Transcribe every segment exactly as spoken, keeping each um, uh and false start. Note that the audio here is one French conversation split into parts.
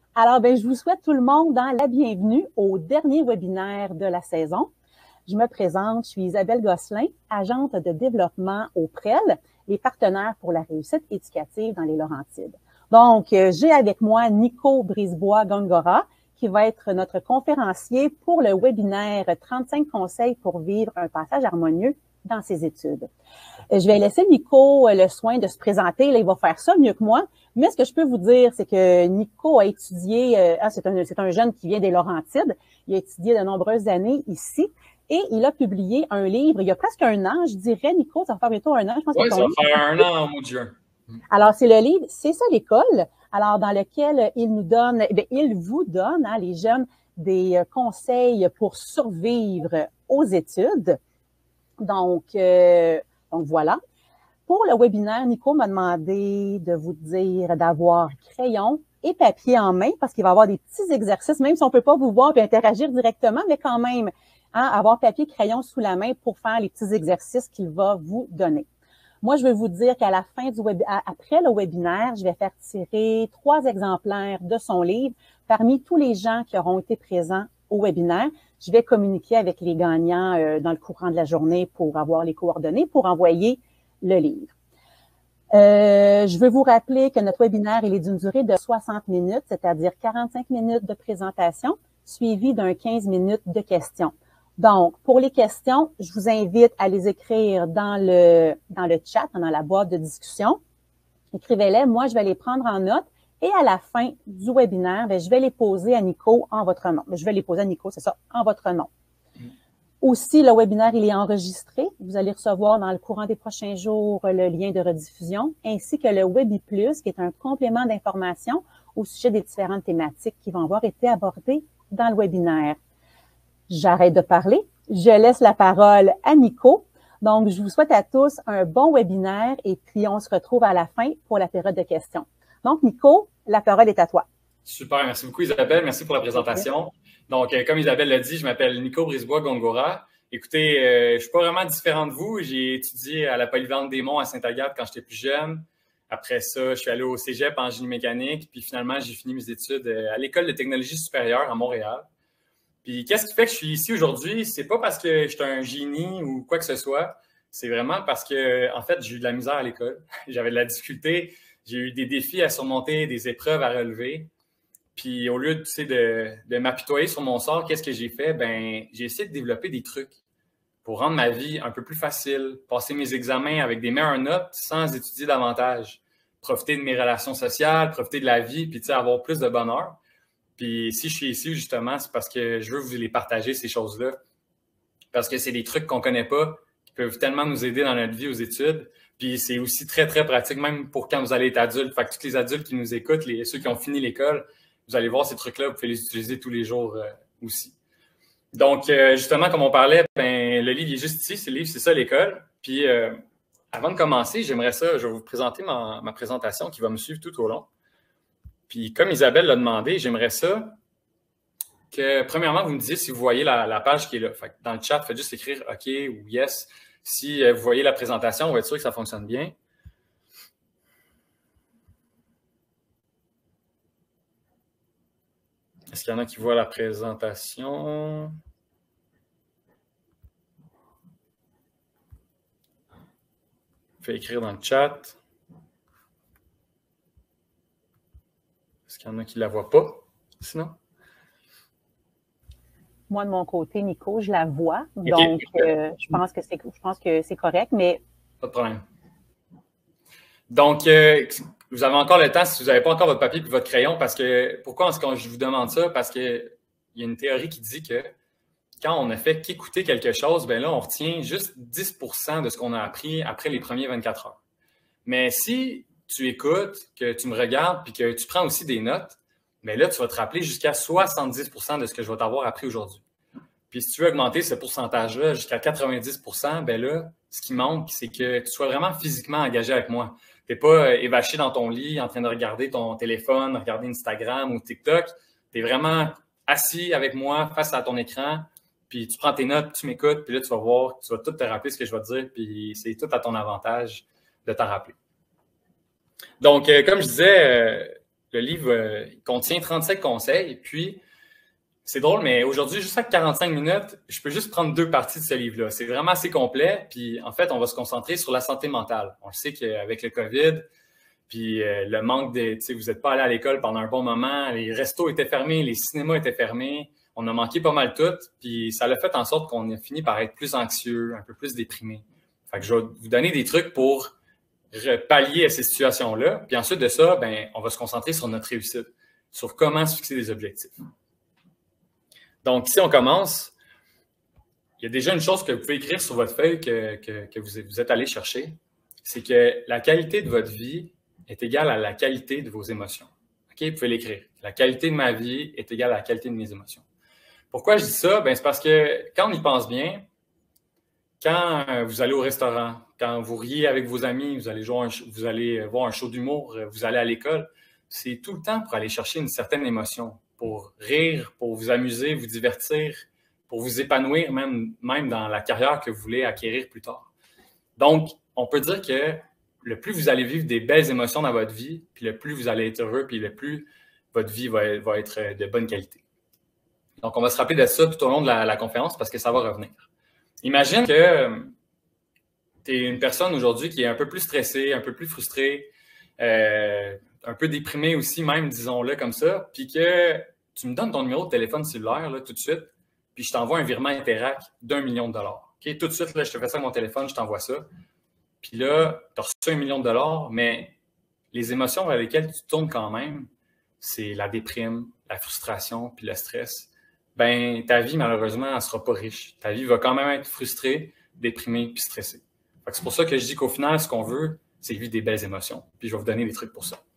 Alors, ben, je vous souhaite tout le monde dans la bienvenue au dernier webinaire de la saison. Je me présente, je suis Isabelle Gosselin, agente de développement au P R E L, les partenaires pour la réussite éducative dans les Laurentides. Donc, euh, j'ai avec moi Nico Brisebois-Gongora, qui va être notre conférencier pour le webinaire trente-cinq conseils pour vivre un passage harmonieux dans ses études. Je vais laisser Nico le soin de se présenter. Là, il va faire ça mieux que moi. Mais ce que je peux vous dire, c'est que Nico a étudié, euh, c'est un, c'est un jeune qui vient des Laurentides. Il a étudié de nombreuses années ici et il a publié un livre il y a presque un an, je dirais, Nico, ça va faire bientôt un an. Je pense oui, que ça va faire un an au mois de juin. Alors, c'est le livre « C'est ça l'école », alors dans lequel il nous donne, bien, il vous donne, hein, les jeunes, des conseils pour survivre aux études. Donc, euh, donc voilà. Pour le webinaire, Nico m'a demandé de vous dire d'avoir crayon et papier en main parce qu'il va y avoir des petits exercices, même si on ne peut pas vous voir et interagir directement, mais quand même, hein, avoir papier et crayon sous la main pour faire les petits exercices qu'il va vous donner. Moi, je veux vous dire qu'à la fin du web, après le webinaire, je vais faire tirer trois exemplaires de son livre parmi tous les gens qui auront été présents au webinaire. Je vais communiquer avec les gagnants euh, dans le courant de la journée pour avoir les coordonnées pour envoyer le livre. Euh, je veux vous rappeler que notre webinaire, il est d'une durée de soixante minutes, c'est-à-dire quarante-cinq minutes de présentation, suivi d'un quinze minutes de questions. Donc, pour les questions, je vous invite à les écrire dans le, dans le chat, dans la boîte de discussion. Écrivez-les, moi, je vais les prendre en note et à la fin du webinaire, bien, je vais les poser à Nico en votre nom. Je vais les poser à Nico, c'est ça, en votre nom. Aussi, le webinaire, il est enregistré. Vous allez recevoir dans le courant des prochains jours le lien de rediffusion, ainsi que le WebiPlus, qui est un complément d'information au sujet des différentes thématiques qui vont avoir été abordées dans le webinaire. J'arrête de parler. Je laisse la parole à Nico. Donc, je vous souhaite à tous un bon webinaire et puis on se retrouve à la fin pour la période de questions. Donc, Nico, la parole est à toi. Super, merci beaucoup Isabelle, merci pour la présentation. Donc, euh, comme Isabelle l'a dit, je m'appelle Nico Brisebois-Gongora. Écoutez, euh, je ne suis pas vraiment différent de vous. J'ai étudié à la Polyvalente des Monts à Sainte-Agathe quand j'étais plus jeune. Après ça, je suis allé au cégep en génie mécanique. Puis finalement, j'ai fini mes études à l'École de technologie supérieure à Montréal. Puis qu'est-ce qui fait que je suis ici aujourd'hui? C'est pas parce que je suis un génie ou quoi que ce soit. C'est vraiment parce que, en fait, j'ai eu de la misère à l'école. J'avais de la difficulté. J'ai eu des défis à surmonter, des épreuves à relever. Puis au lieu de, tu sais, de, de m'apitoyer sur mon sort, qu'est-ce que j'ai fait? Ben, j'ai essayé de développer des trucs pour rendre ma vie un peu plus facile, passer mes examens avec des meilleures notes sans étudier davantage, profiter de mes relations sociales, profiter de la vie, puis tu sais, avoir plus de bonheur. Puis si je suis ici, justement, c'est parce que je veux vous les partager, ces choses-là. Parce que c'est des trucs qu'on ne connaît pas, qui peuvent tellement nous aider dans notre vie aux études. Puis c'est aussi très, très pratique, même pour quand vous allez être adulte. Fait que tous les adultes qui nous écoutent, les, ceux qui ont fini l'école, vous allez voir ces trucs-là, vous pouvez les utiliser tous les jours euh, aussi. Donc, euh, justement, comme on parlait, ben, le livre est juste ici, c'est le livre, c'est ça l'école. Puis euh, avant de commencer, j'aimerais ça, je vais vous présenter ma, ma présentation qui va me suivre tout au long. Puis, comme Isabelle l'a demandé, j'aimerais ça que, premièrement, vous me disiez si vous voyez la, la page qui est là. Fait que dans le chat, faites juste écrire OK ou Yes. Si euh, vous voyez la présentation, on va être sûr que ça fonctionne bien. Est-ce qu'il y en a qui voient la présentation? Faites écrire dans le chat. Est-ce qu'il y en a qui ne la voient pas, sinon? Moi, de mon côté, Nico, je la vois. Okay. Donc, euh, je pense que c'est, je pense que c'est correct, mais... Pas de problème. Donc, euh, vous avez encore le temps si vous n'avez pas encore votre papier et votre crayon, parce que, pourquoi est-ce que je vous demande ça? Parce qu'il y a une théorie qui dit que quand on ne fait qu'écouter quelque chose, bien là, on retient juste dix pour cent de ce qu'on a appris après les premiers vingt-quatre heures. Mais si tu écoutes, que tu me regardes puis que tu prends aussi des notes, bien là, tu vas te rappeler jusqu'à soixante-dix pour cent de ce que je vais t'avoir appris aujourd'hui. Puis si tu veux augmenter ce pourcentage-là jusqu'à quatre-vingt-dix pour cent, bien là, ce qui manque, c'est que tu sois vraiment physiquement engagé avec moi. Tu n'es pas évaché dans ton lit en train de regarder ton téléphone, regarder Instagram ou TikTok. Tu es vraiment assis avec moi face à ton écran, puis tu prends tes notes, tu m'écoutes, puis là, tu vas voir, tu vas tout te rappeler ce que je vais te dire, puis c'est tout à ton avantage de t'en rappeler. Donc, euh, comme je disais, euh, le livre euh, contient trente-sept conseils. Puis, c'est drôle, mais aujourd'hui, juste à quarante-cinq minutes, je peux juste prendre deux parties de ce livre-là. C'est vraiment assez complet. Puis, en fait, on va se concentrer sur la santé mentale. On le sait qu'avec le COVID, puis euh, le manque de, tu sais, vous n'êtes pas allé à l'école pendant un bon moment, les restos étaient fermés, les cinémas étaient fermés, on a manqué pas mal tout, puis ça a fait en sorte qu'on a fini par être plus anxieux, un peu plus déprimé. Fait que je vais vous donner des trucs pour pallier à ces situations-là, puis ensuite de ça, ben, on va se concentrer sur notre réussite, sur comment se fixer des objectifs. Donc, si on commence, il y a déjà une chose que vous pouvez écrire sur votre feuille que, que, que vous, vous êtes allé chercher, c'est que la qualité de votre vie est égale à la qualité de vos émotions. OK? Vous pouvez l'écrire. La qualité de ma vie est égale à la qualité de mes émotions. Pourquoi je dis ça? Ben, c'est parce que quand on y pense bien, quand vous allez au restaurant, quand vous riez avec vos amis, vous allez, jouer un, vous allez voir un show d'humour, vous allez à l'école, c'est tout le temps pour aller chercher une certaine émotion, pour rire, pour vous amuser, vous divertir, pour vous épanouir même, même dans la carrière que vous voulez acquérir plus tard. Donc, on peut dire que le plus vous allez vivre des belles émotions dans votre vie, puis le plus vous allez être heureux, puis le plus votre vie va, va être de bonne qualité. Donc, on va se rappeler de ça tout au long de la, la conférence parce que ça va revenir. Imagine que tu es une personne aujourd'hui qui est un peu plus stressée, un peu plus frustrée, euh, un peu déprimée aussi même, disons-le comme ça, puis que tu me donnes ton numéro de téléphone cellulaire là, tout de suite, puis je t'envoie un virement Interac d'un million de dollars. Okay? Tout de suite, là, je te fais ça avec mon téléphone, je t'envoie ça. Puis là, tu as reçu un million de dollars, mais les émotions vers lesquelles tu tournes quand même, c'est la déprime, la frustration, puis le stress. Ben, ta vie, malheureusement, elle ne sera pas riche. Ta vie va quand même être frustrée, déprimée, puis stressée. C'est pour ça que je dis qu'au final, ce qu'on veut, c'est vivre des belles émotions. Puis je vais vous donner des trucs pour ça.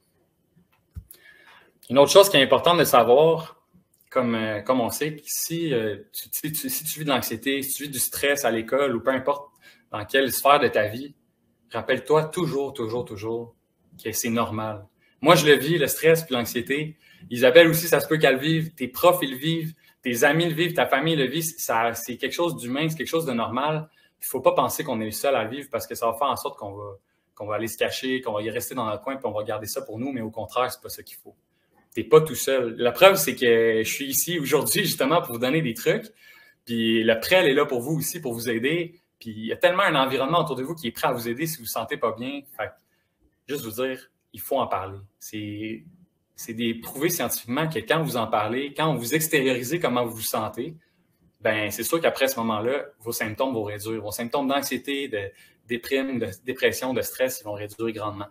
Une autre chose qui est importante de savoir, comme, euh, comme on sait, si, euh, tu, si, tu, si tu vis de l'anxiété, si tu vis du stress à l'école ou peu importe dans quelle sphère de ta vie, rappelle-toi toujours, toujours, toujours que c'est normal. Moi, je le vis, le stress puis l'anxiété. Isabelle aussi, ça se peut qu'elle le vive. Tes profs, ils le vivent. Tes amis le vivent. Ta famille le vit. Ça, c'est quelque chose d'humain, c'est quelque chose de normal. Il ne faut pas penser qu'on est le seul à le vivre parce que ça va faire en sorte qu'on va, qu'on va aller se cacher, qu'on va y rester dans notre coin puis on va garder ça pour nous. Mais au contraire, c'est pas ça qu'il faut. Tu n'es pas tout seul. La preuve, c'est que je suis ici aujourd'hui justement pour vous donner des trucs. Puis le prêt, elle est là pour vous aussi, pour vous aider. Puis il y a tellement un environnement autour de vous qui est prêt à vous aider si vous ne vous sentez pas bien. Fait que, juste vous dire, il faut en parler. C'est, c'est prouvé scientifiquement que quand vous en parlez, quand vous extériorisez comment vous vous sentez, ben c'est sûr qu'après ce moment-là, vos symptômes vont réduire. Vos symptômes d'anxiété, de déprime, de dépression, de stress, ils vont réduire grandement.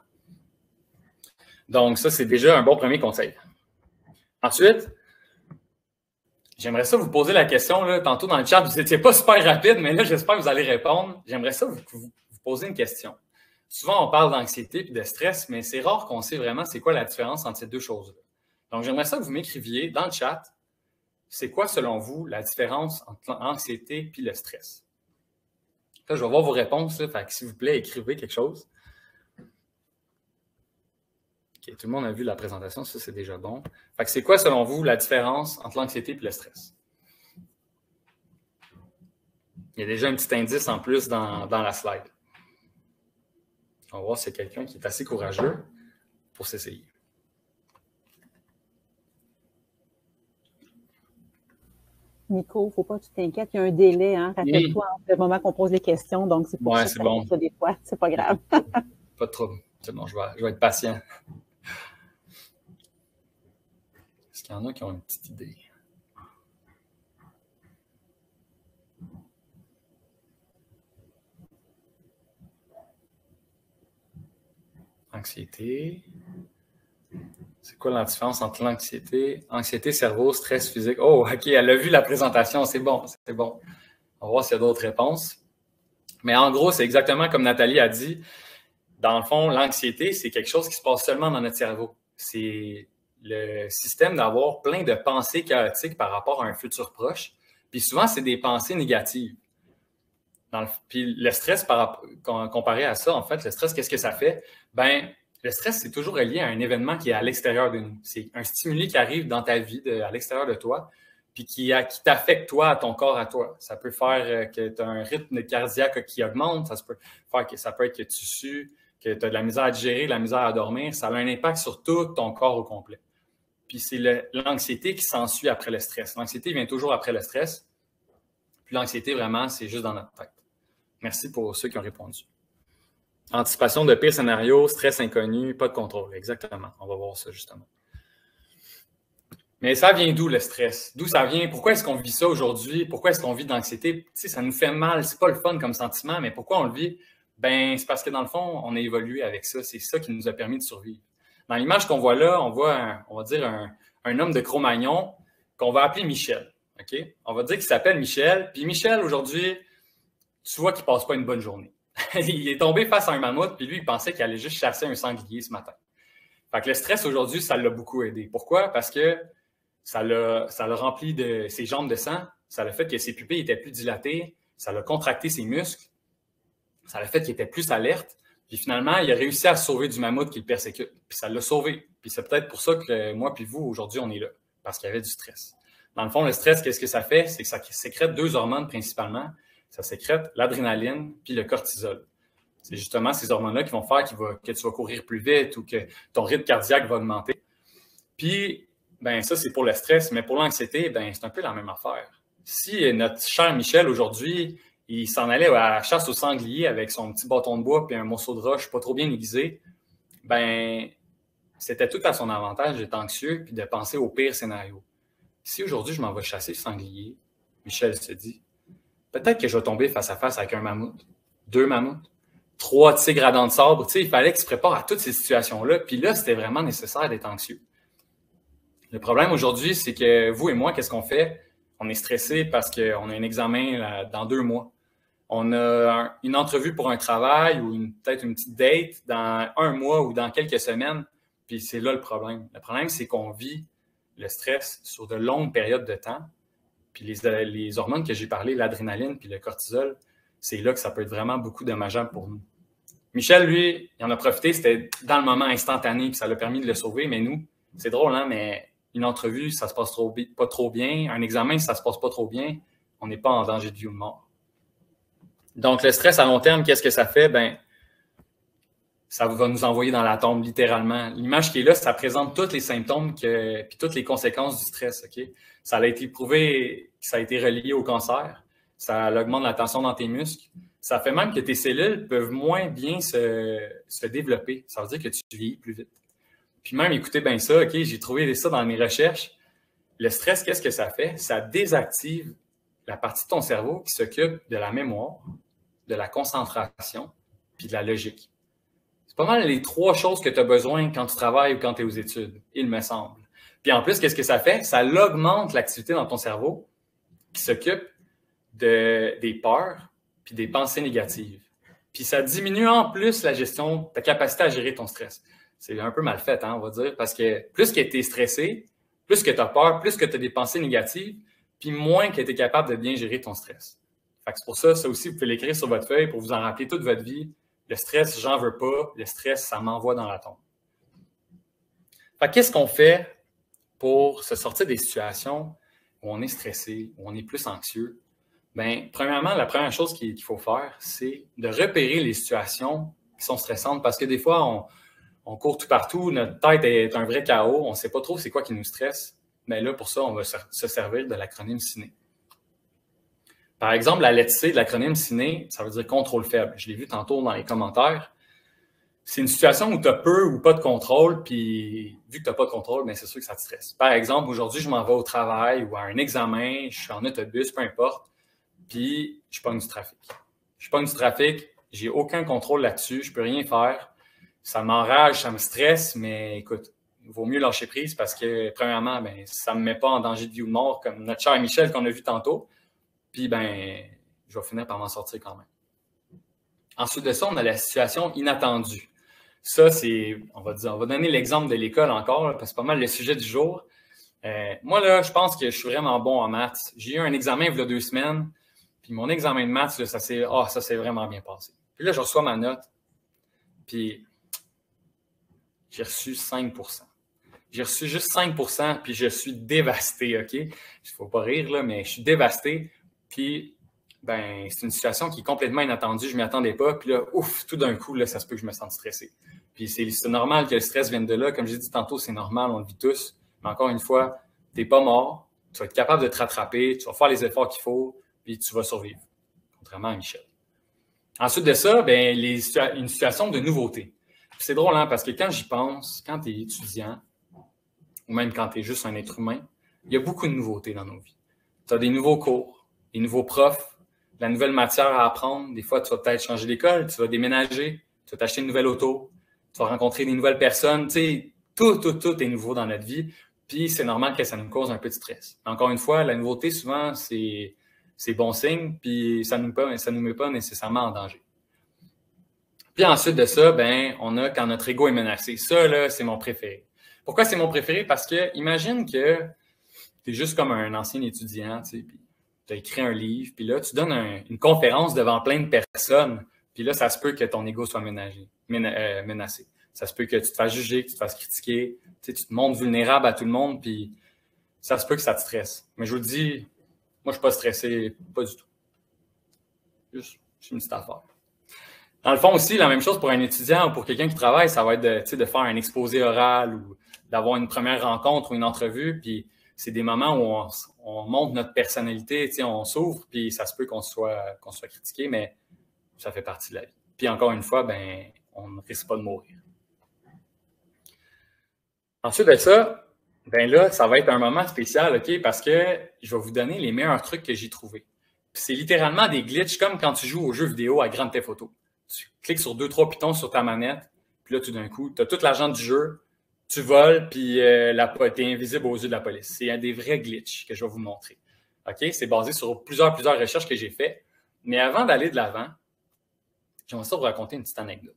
Donc ça, c'est déjà un bon premier conseil. Ensuite, j'aimerais ça vous poser la question, là, tantôt dans le chat, vous n'étiez pas super rapide, mais là, j'espère que vous allez répondre. J'aimerais ça vous, vous, vous poser une question. Souvent, on parle d'anxiété et de stress, mais c'est rare qu'on sait vraiment c'est quoi la différence entre ces deux choses-là. Donc, j'aimerais ça que vous m'écriviez dans le chat, c'est quoi, selon vous, la différence entre l'anxiété et le stress? Là, je vais voir vos réponses, là, fait que s'il vous plaît, écrivez quelque chose. OK, tout le monde a vu la présentation, ça, c'est déjà bon. Fait que c'est quoi, selon vous, la différence entre l'anxiété et le stress? Il y a déjà un petit indice en plus dans, dans la slide. On va voir si c'est quelqu'un qui est assez courageux pour s'essayer. Nico, il ne faut pas que tu t'inquiètes, il y a un délai, hein? Rappelle-toi entre le moment qu'on pose les questions, donc c'est pour ouais, ça que bon. ça des fois, c'est pas grave. Pas de trouble, c'est bon, je vais, je vais être patient. Est-ce qu'il y en a qui ont une petite idée? Anxiété. C'est quoi la différence entre l'anxiété? Anxiété, cerveau, stress physique. Oh, OK, elle a vu la présentation, c'est bon, c'est bon. On va voir s'il y a d'autres réponses. Mais en gros, c'est exactement comme Nathalie a dit. Dans le fond, l'anxiété, c'est quelque chose qui se passe seulement dans notre cerveau. C'est le système d'avoir plein de pensées chaotiques par rapport à un futur proche. Puis souvent, c'est des pensées négatives. Dans le, puis le stress, par, comparé à ça, en fait, le stress, qu'est-ce que ça fait? Ben, le stress, c'est toujours relié à un événement qui est à l'extérieur de nous. C'est un stimuli qui arrive dans ta vie, de, à l'extérieur de toi, puis qui, qui t'affecte toi, à ton corps, à toi. Ça peut faire que tu as un rythme cardiaque qui augmente, ça peut faire que ça peut être que tu sues, que tu as de la misère à digérer, de la misère à dormir, ça a un impact sur tout ton corps au complet. Puis c'est l'anxiété qui s'ensuit après le stress. L'anxiété vient toujours après le stress. Puis l'anxiété, vraiment, c'est juste dans notre tête. Merci pour ceux qui ont répondu. Anticipation de pire scénario, stress inconnu, pas de contrôle. Exactement. On va voir ça justement. Mais ça vient d'où le stress? D'où ça vient? Pourquoi est-ce qu'on vit ça aujourd'hui? Pourquoi est-ce qu'on vit de l'anxiété? Tu sais, ça nous fait mal. C'est pas le fun comme sentiment, mais pourquoi on le vit? Ben, c'est parce que dans le fond, on a évolué avec ça. C'est ça qui nous a permis de survivre. Dans l'image qu'on voit là, on voit, un, on va dire, un, un homme de Cro-Magnon qu'on va appeler Michel. OK? On va dire qu'il s'appelle Michel. Puis Michel, aujourd'hui, tu vois qu'il passe pas une bonne journée. Il est tombé face à un mammouth, puis lui, il pensait qu'il allait juste chasser un sanglier ce matin. Fait que le stress aujourd'hui, ça l'a beaucoup aidé. Pourquoi? Parce que ça l'a, ça l'a rempli de ses jambes de sang, ça l'a fait que ses pupilles étaient plus dilatées, ça l'a contracté ses muscles, ça l'a fait qu'il était plus alerte, puis finalement, il a réussi à se sauver du mammouth qui le persécute, puis ça l'a sauvé. Puis c'est peut-être pour ça que moi puis vous, aujourd'hui, on est là, parce qu'il y avait du stress. Dans le fond, le stress, qu'est-ce que ça fait? C'est que ça sécrète deux hormones principalement. Ça sécrète l'adrénaline puis le cortisol. C'est justement ces hormones-là qui vont faire qu'il va, que tu vas courir plus vite ou que ton rythme cardiaque va augmenter. Puis, ben ça, c'est pour le stress, mais pour l'anxiété, ben c'est un peu la même affaire. Si notre cher Michel, aujourd'hui, il s'en allait à la chasse au sanglier avec son petit bâton de bois puis un morceau de roche pas trop bien aiguisé, ben c'était tout à son avantage d'être anxieux puis de penser au pire scénario. Si aujourd'hui, je m'en vais chasser le sanglier, Michel se dit, peut-être que je vais tomber face à face avec un mammouth, deux mammouths, trois tigres à dents de sabre. Tu sais, il fallait qu'il se prépare à toutes ces situations-là. Puis là, c'était vraiment nécessaire d'être anxieux. Le problème aujourd'hui, c'est que vous et moi, qu'est-ce qu'on fait? On est stressé parce qu'on a un examen là, dans deux mois. On a un, une entrevue pour un travail ou une, peut-être une petite date dans un mois ou dans quelques semaines. Puis c'est là le problème. Le problème, c'est qu'on vit le stress sur de longues périodes de temps. Puis les, les hormones que j'ai parlé, l'adrénaline puis le cortisol, c'est là que ça peut être vraiment beaucoup dommageable pour nous. Michel, lui, il en a profité, c'était dans le moment instantané, puis ça l'a permis de le sauver, mais nous, c'est drôle, hein, mais une entrevue, ça se passe trop, pas trop bien, un examen, ça se passe pas trop bien, on n'est pas en danger de vie ou de mort. Donc, le stress à long terme, qu'est-ce que ça fait? Ben, ça va nous envoyer dans la tombe, littéralement. L'image qui est là, ça présente tous les symptômes que, puis toutes les conséquences du stress, OK? Ça a été prouvé que ça a été relié au cancer. Ça augmente la tension dans tes muscles. Ça fait même que tes cellules peuvent moins bien se, se développer. Ça veut dire que tu vieillis plus vite. Puis même, écoutez bien ça, OK? J'ai trouvé ça dans mes recherches. Le stress, qu'est-ce que ça fait? Ça désactive la partie de ton cerveau qui s'occupe de la mémoire, de la concentration, puis de la logique. C'est pas mal les trois choses que tu as besoin quand tu travailles ou quand tu es aux études, il me semble. Puis en plus, qu'est-ce que ça fait? Ça augmente l'activité dans ton cerveau qui s'occupe de, des peurs puis des pensées négatives. Puis ça diminue en plus la gestion, ta capacité à gérer ton stress. C'est un peu mal fait, hein, on va dire, parce que plus que tu es stressé, plus que tu as peur, plus que tu as des pensées négatives, puis moins que tu es capable de bien gérer ton stress. Fait que c'est pour ça, ça aussi, vous pouvez l'écrire sur votre feuille pour vous en rappeler toute votre vie. Le stress, j'en veux pas. Le stress, ça m'envoie dans la tombe. Fait que qu'est-ce qu'on fait pour se sortir des situations où on est stressé, où on est plus anxieux? Bien, premièrement, la première chose qu'il faut faire, c'est de repérer les situations qui sont stressantes parce que des fois, on, on court tout partout, notre tête est un vrai chaos, on ne sait pas trop c'est quoi qui nous stresse. Mais là, pour ça, on va se servir de l'acronyme CINE. Par exemple, la lettre C de l'acronyme CINE, ça veut dire contrôle faible. Je l'ai vu tantôt dans les commentaires. C'est une situation où tu as peu ou pas de contrôle, puis vu que tu n'as pas de contrôle, bien, c'est sûr que ça te stresse. Par exemple, aujourd'hui, je m'en vais au travail ou à un examen, je suis en autobus, peu importe, puis je pogne du trafic. Je pogne du trafic, j'ai aucun contrôle là-dessus, je peux rien faire. Ça m'enrage, ça me stresse, mais écoute, il vaut mieux lâcher prise parce que, premièrement, ben, ça ne me met pas en danger de vie ou de mort comme notre cher Michel qu'on a vu tantôt. Puis, ben, je vais finir par m'en sortir quand même. Ensuite de ça, on a la situation inattendue. Ça, c'est, on va dire, on va donner l'exemple de l'école encore, là, parce que c'est pas mal le sujet du jour. Euh, moi, là, je pense que je suis vraiment bon en maths. J'ai eu un examen il y a deux semaines, puis mon examen de maths, là, ça s'est oh, ça s'est vraiment bien passé. Puis là, je reçois ma note, puis j'ai reçu cinq pour cent. J'ai reçu juste cinq pour cent, puis je suis dévasté, OK? Il ne faut pas rire, là, mais je suis dévasté. Puis ben, c'est une situation qui est complètement inattendue, je ne m'y attendais pas, puis là, ouf, tout d'un coup, là, ça se peut que je me sente stressé. Puis c'est normal que le stress vienne de là. Comme j'ai dit tantôt, c'est normal, on le vit tous. Mais encore une fois, tu n'es pas mort, tu vas être capable de te rattraper, tu vas faire les efforts qu'il faut, puis tu vas survivre, contrairement à Michel. Ensuite de ça, ben, les, une situation de nouveauté. C'est drôle, hein, parce que quand j'y pense, quand tu es étudiant, ou même quand tu es juste un être humain, il y a beaucoup de nouveautés dans nos vies. Tu as des nouveaux cours, des nouveaux profs, de la nouvelle matière à apprendre. Des fois, tu vas peut-être changer d'école, tu vas déménager, tu vas t'acheter une nouvelle auto, tu vas rencontrer des nouvelles personnes. Tu sais, tout, tout, tout est nouveau dans notre vie. Puis, c'est normal que ça nous cause un peu de stress. Encore une fois, la nouveauté, souvent, c'est bon signe, puis ça ne nous, nous met pas nécessairement en danger. Puis ensuite de ça, ben, on a quand notre ego est menacé. Ça, là, c'est mon préféré. Pourquoi c'est mon préféré? Parce que imagine que tu es juste comme un ancien étudiant, tu sais, puis tu as écrit un livre, puis là, tu donnes un, une conférence devant plein de personnes, puis là, ça se peut que ton ego soit ménagé, ména, euh, menacé. Ça se peut que tu te fasses juger, que tu te fasses critiquer, tu sais, tu te montres vulnérable à tout le monde, puis ça se peut que ça te stresse. Mais je vous le dis, moi, je ne suis pas stressé, pas du tout. Juste, c'est une petite affaire. Dans le fond aussi, la même chose pour un étudiant ou pour quelqu'un qui travaille, ça va être de, de faire un exposé oral ou d'avoir une première rencontre ou une entrevue. Puis c'est des moments où on, on montre notre personnalité, on s'ouvre, puis ça se peut qu'on soit, qu'on soit critiqué, mais ça fait partie de la vie. Puis encore une fois, ben, on ne risque pas de mourir. Ensuite de ça, ben là, ça va être un moment spécial, OK, parce que je vais vous donner les meilleurs trucs que j'ai trouvés. C'est littéralement des glitches comme quand tu joues aux jeux vidéo à Grand Theft Auto. Tu cliques sur deux, trois pitons sur ta manette, puis là, tout d'un coup, tu as tout l'argent du jeu, tu voles, puis euh, tu es invisible aux yeux de la police. C'est des vrais glitches que je vais vous montrer. OK? C'est basé sur plusieurs, plusieurs recherches que j'ai faites. Mais avant d'aller de l'avant, j'aimerais ça vous raconter une petite anecdote.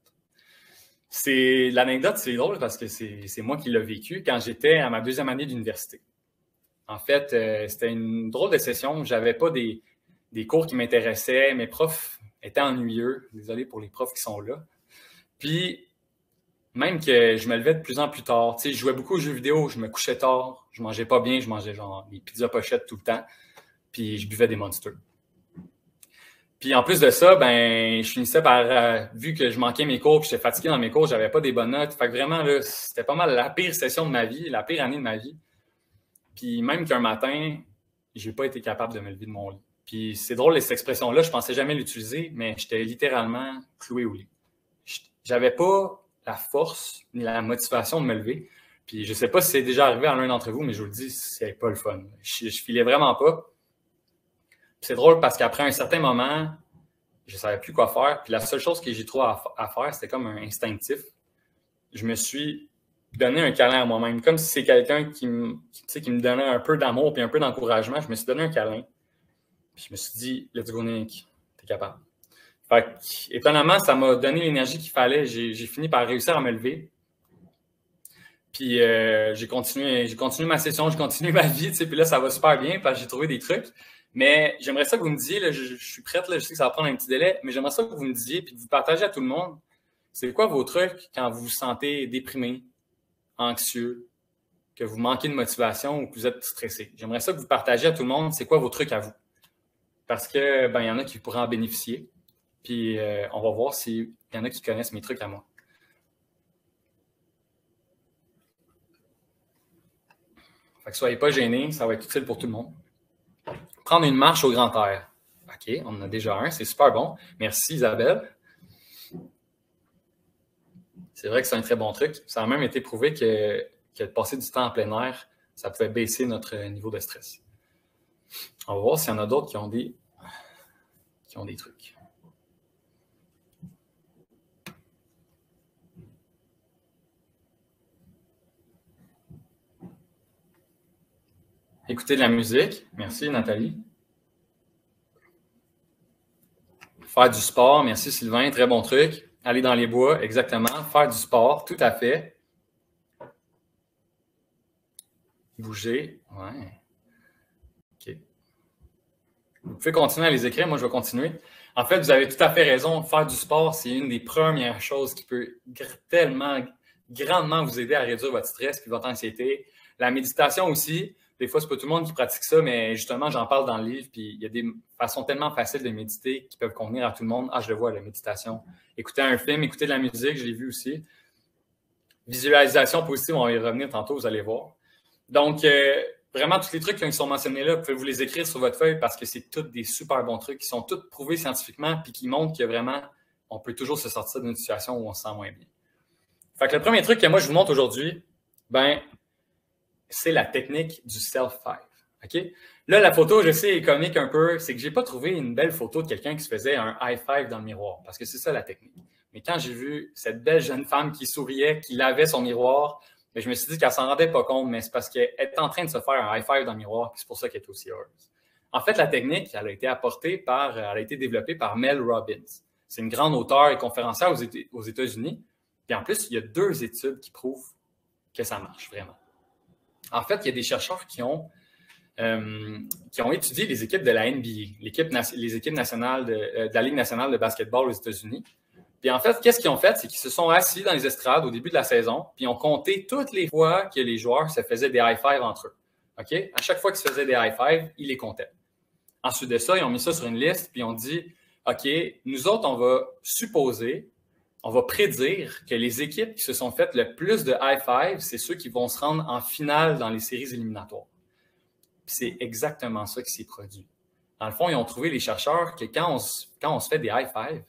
L'anecdote, c'est drôle parce que c'est moi qui l'ai vécu quand j'étais à ma deuxième année d'université. En fait, euh, c'était une drôle de session. Je n'avais pas des, des cours qui m'intéressaient. Mes profs étaient ennuyeux. Désolé pour les profs qui sont là. Puis, même que je me levais de plus en plus tard. Tu sais, je jouais beaucoup aux jeux vidéo. Je me couchais tard. Je mangeais pas bien. Je mangeais genre des pizzas pochettes tout le temps. Puis, je buvais des Monsters. Puis, en plus de ça, ben, je finissais par, euh, vu que je manquais mes cours, puis j'étais fatigué dans mes cours, j'avais pas des bonnes notes. Fait que vraiment, là, c'était pas mal la pire session de ma vie, la pire année de ma vie. Puis, même qu'un matin, j'ai pas été capable de me lever de mon lit. Puis, c'est drôle, cette expression-là, je pensais jamais l'utiliser, mais j'étais littéralement cloué au lit. J'avais pas la force ni la motivation de me lever. Puis, je sais pas si c'est déjà arrivé à l'un d'entre vous, mais je vous le dis, c'est pas le fun. Je, je filais vraiment pas. C'est drôle parce qu'après un certain moment, je ne savais plus quoi faire. Puis la seule chose que j'ai trouvé à, à faire, c'était comme un instinctif. Je me suis donné un câlin à moi-même. Comme si c'est quelqu'un qui, qui, qui me donnait un peu d'amour et un peu d'encouragement. Je me suis donné un câlin. Puis je me suis dit, let's go Nick, t'es capable. Fait que, étonnamment, ça m'a donné l'énergie qu'il fallait. J'ai fini par réussir à me lever. Puis euh, j'ai continué, j'ai continué ma session, j'ai continué ma vie. Tu sais, puis là, ça va super bien parce que j'ai trouvé des trucs. Mais j'aimerais ça que vous me disiez, là, je, je suis prête, là, je sais que ça va prendre un petit délai, mais j'aimerais ça que vous me disiez puis que vous partagez à tout le monde, c'est quoi vos trucs quand vous vous sentez déprimé, anxieux, que vous manquez de motivation ou que vous êtes stressé. J'aimerais ça que vous partagez à tout le monde, c'est quoi vos trucs à vous. Parce que ben, il y en a qui pourraient en bénéficier. Puis euh, on va voir s'il y en a qui connaissent mes trucs à moi. Fait que soyez pas gênés, ça va être utile pour tout le monde. Prendre une marche au grand air. OK, on en a déjà un, c'est super bon. Merci Isabelle. C'est vrai que c'est un très bon truc. Ça a même été prouvé que, que de passer du temps en plein air, ça pouvait baisser notre niveau de stress. On va voir s'il y en a d'autres qui ont des, qui ont des trucs. Écouter de la musique. Merci, Nathalie. Faire du sport. Merci, Sylvain. Très bon truc. Aller dans les bois, exactement. Faire du sport, tout à fait. Bouger. Ouais. OK. Vous pouvez continuer à les écrire. Moi, je vais continuer. En fait, vous avez tout à fait raison. Faire du sport, c'est une des premières choses qui peut tellement, grandement vous aider à réduire votre stress et votre anxiété. La méditation aussi. Des fois, c'est pas tout le monde qui pratique ça, mais justement, j'en parle dans le livre, puis il y a des façons tellement faciles de méditer qui peuvent convenir à tout le monde. Ah, je le vois, la méditation. Écouter un film, écouter de la musique, je l'ai vu aussi. Visualisation positive, on va y revenir tantôt, vous allez voir. Donc, euh, vraiment, tous les trucs qui sont mentionnés là, vous pouvez vous les écrire sur votre feuille parce que c'est tous des super bons trucs qui sont tous prouvés scientifiquement puis qui montrent que vraiment, on peut toujours se sortir d'une situation où on se sent moins bien. Fait que le premier truc que moi, je vous montre aujourd'hui, ben, c'est la technique du self-five. OK? Là, la photo, je sais, est comique un peu, c'est que je n'ai pas trouvé une belle photo de quelqu'un qui se faisait un high five dans le miroir, parce que c'est ça la technique. Mais quand j'ai vu cette belle jeune femme qui souriait, qui lavait son miroir, bien, je me suis dit qu'elle ne s'en rendait pas compte, mais c'est parce qu'elle est en train de se faire un high five dans le miroir, puis c'est pour ça qu'elle est aussi heureuse. En fait, la technique, elle a été apportée par, elle a été développée par Mel Robbins. C'est une grande auteure et conférencière aux États-Unis. Puis en plus, il y a deux études qui prouvent que ça marche vraiment. En fait, il y a des chercheurs qui ont, euh, qui ont étudié les équipes de la N B A, l'équipe, les équipes nationales de, euh, de la Ligue nationale de basketball aux États-Unis. Puis en fait, qu'est-ce qu'ils ont fait? C'est qu'ils se sont assis dans les estrades au début de la saison, puis ils ont compté toutes les fois que les joueurs se faisaient des high-fives entre eux. OK? À chaque fois qu'ils se faisaient des high-fives, ils les comptaient. Ensuite de ça, ils ont mis ça sur une liste, puis ils ont dit, OK, nous autres, on va supposer, on va prédire que les équipes qui se sont faites le plus de high-fives, c'est ceux qui vont se rendre en finale dans les séries éliminatoires. Puis c'est exactement ça qui s'est produit. Dans le fond, ils ont trouvé, les chercheurs, que quand on, quand on se fait des high-fives,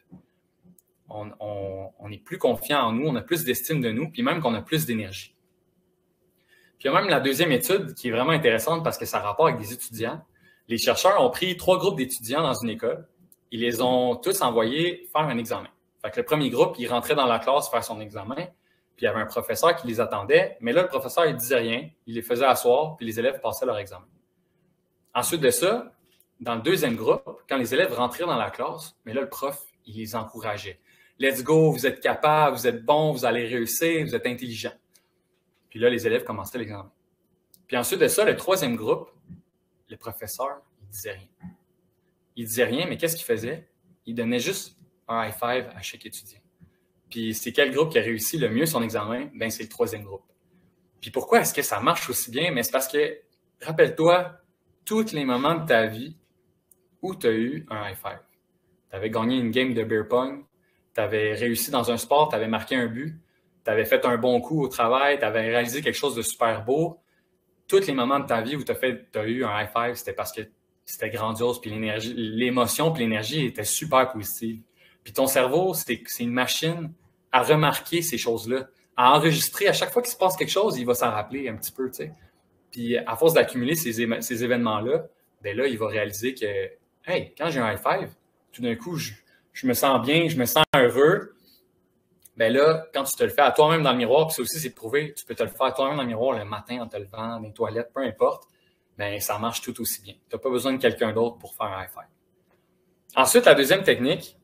On, on, on est plus confiant en nous, on a plus d'estime de nous, puis même qu'on a plus d'énergie. Puis il y a même la deuxième étude qui est vraiment intéressante parce que ça a rapport avec des étudiants. Les chercheurs ont pris trois groupes d'étudiants dans une école. Ils les ont tous envoyés faire un examen. Fait que le premier groupe, il rentrait dans la classe faire son examen, puis il y avait un professeur qui les attendait, mais là, le professeur, il ne disait rien, il les faisait asseoir, puis les élèves passaient leur examen. Ensuite de ça, dans le deuxième groupe, quand les élèves rentraient dans la classe, mais là, le prof, il les encourageait. Let's go, vous êtes capable, vous êtes bon, vous allez réussir, vous êtes intelligent. Puis là, les élèves commençaient l'examen. Puis ensuite de ça, le troisième groupe, le professeur, il ne disait rien. Il ne disait rien, mais qu'est-ce qu'il faisait? Il donnait juste un high five à chaque étudiant. Puis c'est quel groupe qui a réussi le mieux son examen? Bien, c'est le troisième groupe. Puis pourquoi est-ce que ça marche aussi bien? Mais c'est parce que, rappelle-toi, tous les moments de ta vie où tu as eu un high five. Tu avais gagné une game de beer pong, tu avais réussi dans un sport, tu avais marqué un but, tu avais fait un bon coup au travail, tu avais réalisé quelque chose de super beau. Tous les moments de ta vie où tu as, fait, tu as eu un high five, c'était parce que c'était grandiose, puis l'énergie, l'émotion puis l'énergie était super positive. Puis ton cerveau, c'est, c'est une machine à remarquer ces choses-là, à enregistrer. À chaque fois qu'il se passe quelque chose, il va s'en rappeler un petit peu, tu sais. Puis à force d'accumuler ces, é- ces événements-là, bien là, il va réaliser que, hey, quand j'ai un high five, tout d'un coup, je je me sens bien, je me sens heureux, bien là, quand tu te le fais à toi-même dans le miroir, puis ça aussi, c'est prouvé, tu peux te le faire à toi-même dans le miroir le matin en te levant, dans les toilettes, peu importe, bien, ça marche tout aussi bien. Tu n'as pas besoin de quelqu'un d'autre pour faire un high five. Ensuite, la deuxième technique,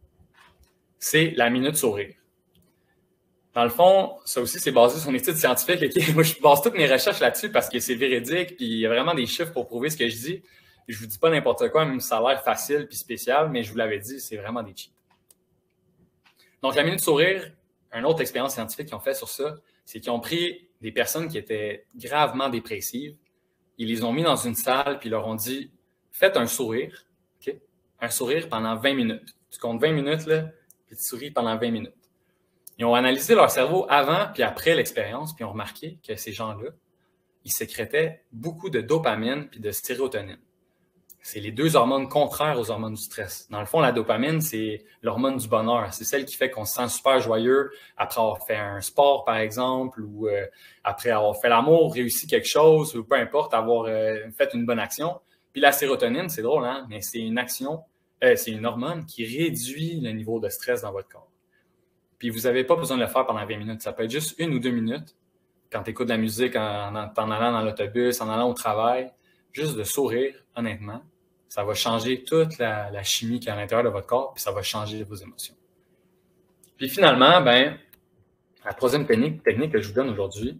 c'est la minute sourire. Dans le fond, ça aussi, c'est basé sur une étude scientifique. Okay? Moi, je base toutes mes recherches là-dessus parce que c'est véridique, puis il y a vraiment des chiffres pour prouver ce que je dis. Je ne vous dis pas n'importe quoi, même si ça a l'air facile puis spécial, mais je vous l'avais dit, c'est vraiment des cheats. Donc, la minute sourire, une autre expérience scientifique qu'ils ont fait sur ça, c'est qu'ils ont pris des personnes qui étaient gravement dépressives, ils les ont mis dans une salle puis ils leur ont dit « Faites un sourire, okay? Un sourire pendant vingt minutes. Tu comptes vingt minutes, là, puis tu souris pendant vingt minutes. » Ils ont analysé leur cerveau avant puis après l'expérience, puis ils ont remarqué que ces gens-là, ils sécrétaient beaucoup de dopamine puis de sérotonine. C'est les deux hormones contraires aux hormones du stress. Dans le fond, la dopamine, c'est l'hormone du bonheur. C'est celle qui fait qu'on se sent super joyeux après avoir fait un sport, par exemple, ou euh, après avoir fait l'amour, réussi quelque chose, ou peu importe, avoir euh, fait une bonne action. Puis la sérotonine, c'est drôle, hein? Mais c'est une action, euh, c'est une hormone qui réduit le niveau de stress dans votre corps. Puis vous n'avez pas besoin de le faire pendant vingt minutes. Ça peut être juste une ou deux minutes quand tu écoutes de la musique en, en, en allant dans l'autobus, en allant au travail. Juste de sourire, honnêtement. Ça va changer toute la, la chimie qui est à l'intérieur de votre corps, puis ça va changer vos émotions. Puis finalement, ben, la troisième technique, technique que je vous donne aujourd'hui,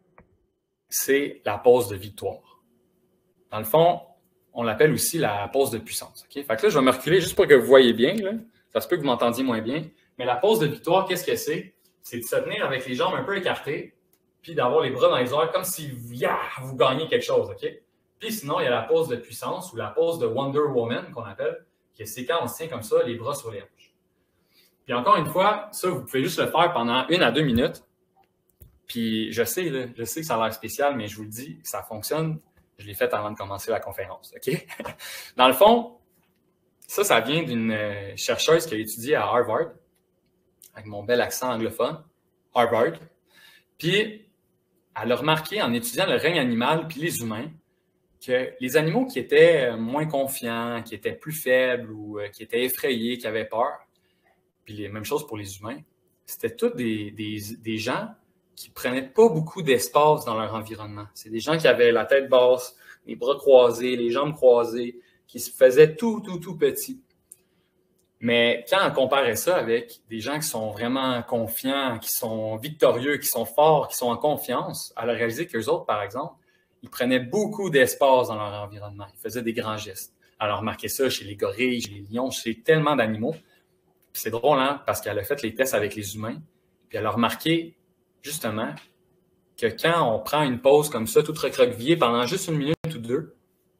c'est la pause de victoire. Dans le fond, on l'appelle aussi la pause de puissance. Okay? Fait que là, je vais me reculer juste pour que vous voyez bien. Là. Ça se peut que vous m'entendiez moins bien. Mais la pause de victoire, qu'est-ce que c'est? C'est de se tenir avec les jambes un peu écartées, puis d'avoir les bras dans les airs comme si yeah, vous gagnez quelque chose, OK? Puis sinon, il y a la pose de puissance ou la pose de Wonder Woman qu'on appelle, que c'est quand on se tient comme ça, les bras sur les hanches. Puis encore une fois, ça, vous pouvez juste le faire pendant une à deux minutes. Puis je sais, là, je sais que ça a l'air spécial, mais je vous le dis, ça fonctionne. Je l'ai fait avant de commencer la conférence, OK? Dans le fond, ça, ça vient d'une chercheuse qui a étudié à Harvard, avec mon bel accent anglophone, Harvard. Puis, elle a remarqué en étudiant le règne animal puis les humains que les animaux qui étaient moins confiants, qui étaient plus faibles ou qui étaient effrayés, qui avaient peur, puis les mêmes choses pour les humains, c'était tous des, des, des gens qui ne prenaient pas beaucoup d'espace dans leur environnement. C'est des gens qui avaient la tête basse, les bras croisés, les jambes croisées, qui se faisaient tout, tout, tout petits. Mais quand on comparait ça avec des gens qui sont vraiment confiants, qui sont victorieux, qui sont forts, qui sont en confiance, elle a réalisé qu'eux autres, par exemple, ils prenaient beaucoup d'espace dans leur environnement. Ils faisaient des grands gestes. Elle a remarqué ça chez les gorilles, chez les lions, chez tellement d'animaux. C'est drôle, hein, parce qu'elle a fait les tests avec les humains. Puis elle a remarqué, justement, que quand on prend une pause comme ça, toute recroquevillée, pendant juste une minute ou deux,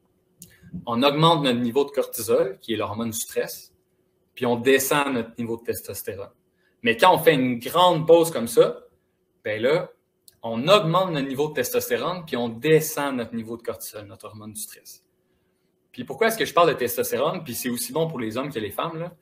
on augmente notre niveau de cortisol, qui est l'hormone du stress, puis on descend notre niveau de testostérone. Mais quand on fait une grande pause comme ça, bien là, on augmente notre niveau de testostérone, puis on descend notre niveau de cortisol, notre hormone du stress. Puis pourquoi est-ce que je parle de testostérone, puis c'est aussi bon pour les hommes que les femmes, là?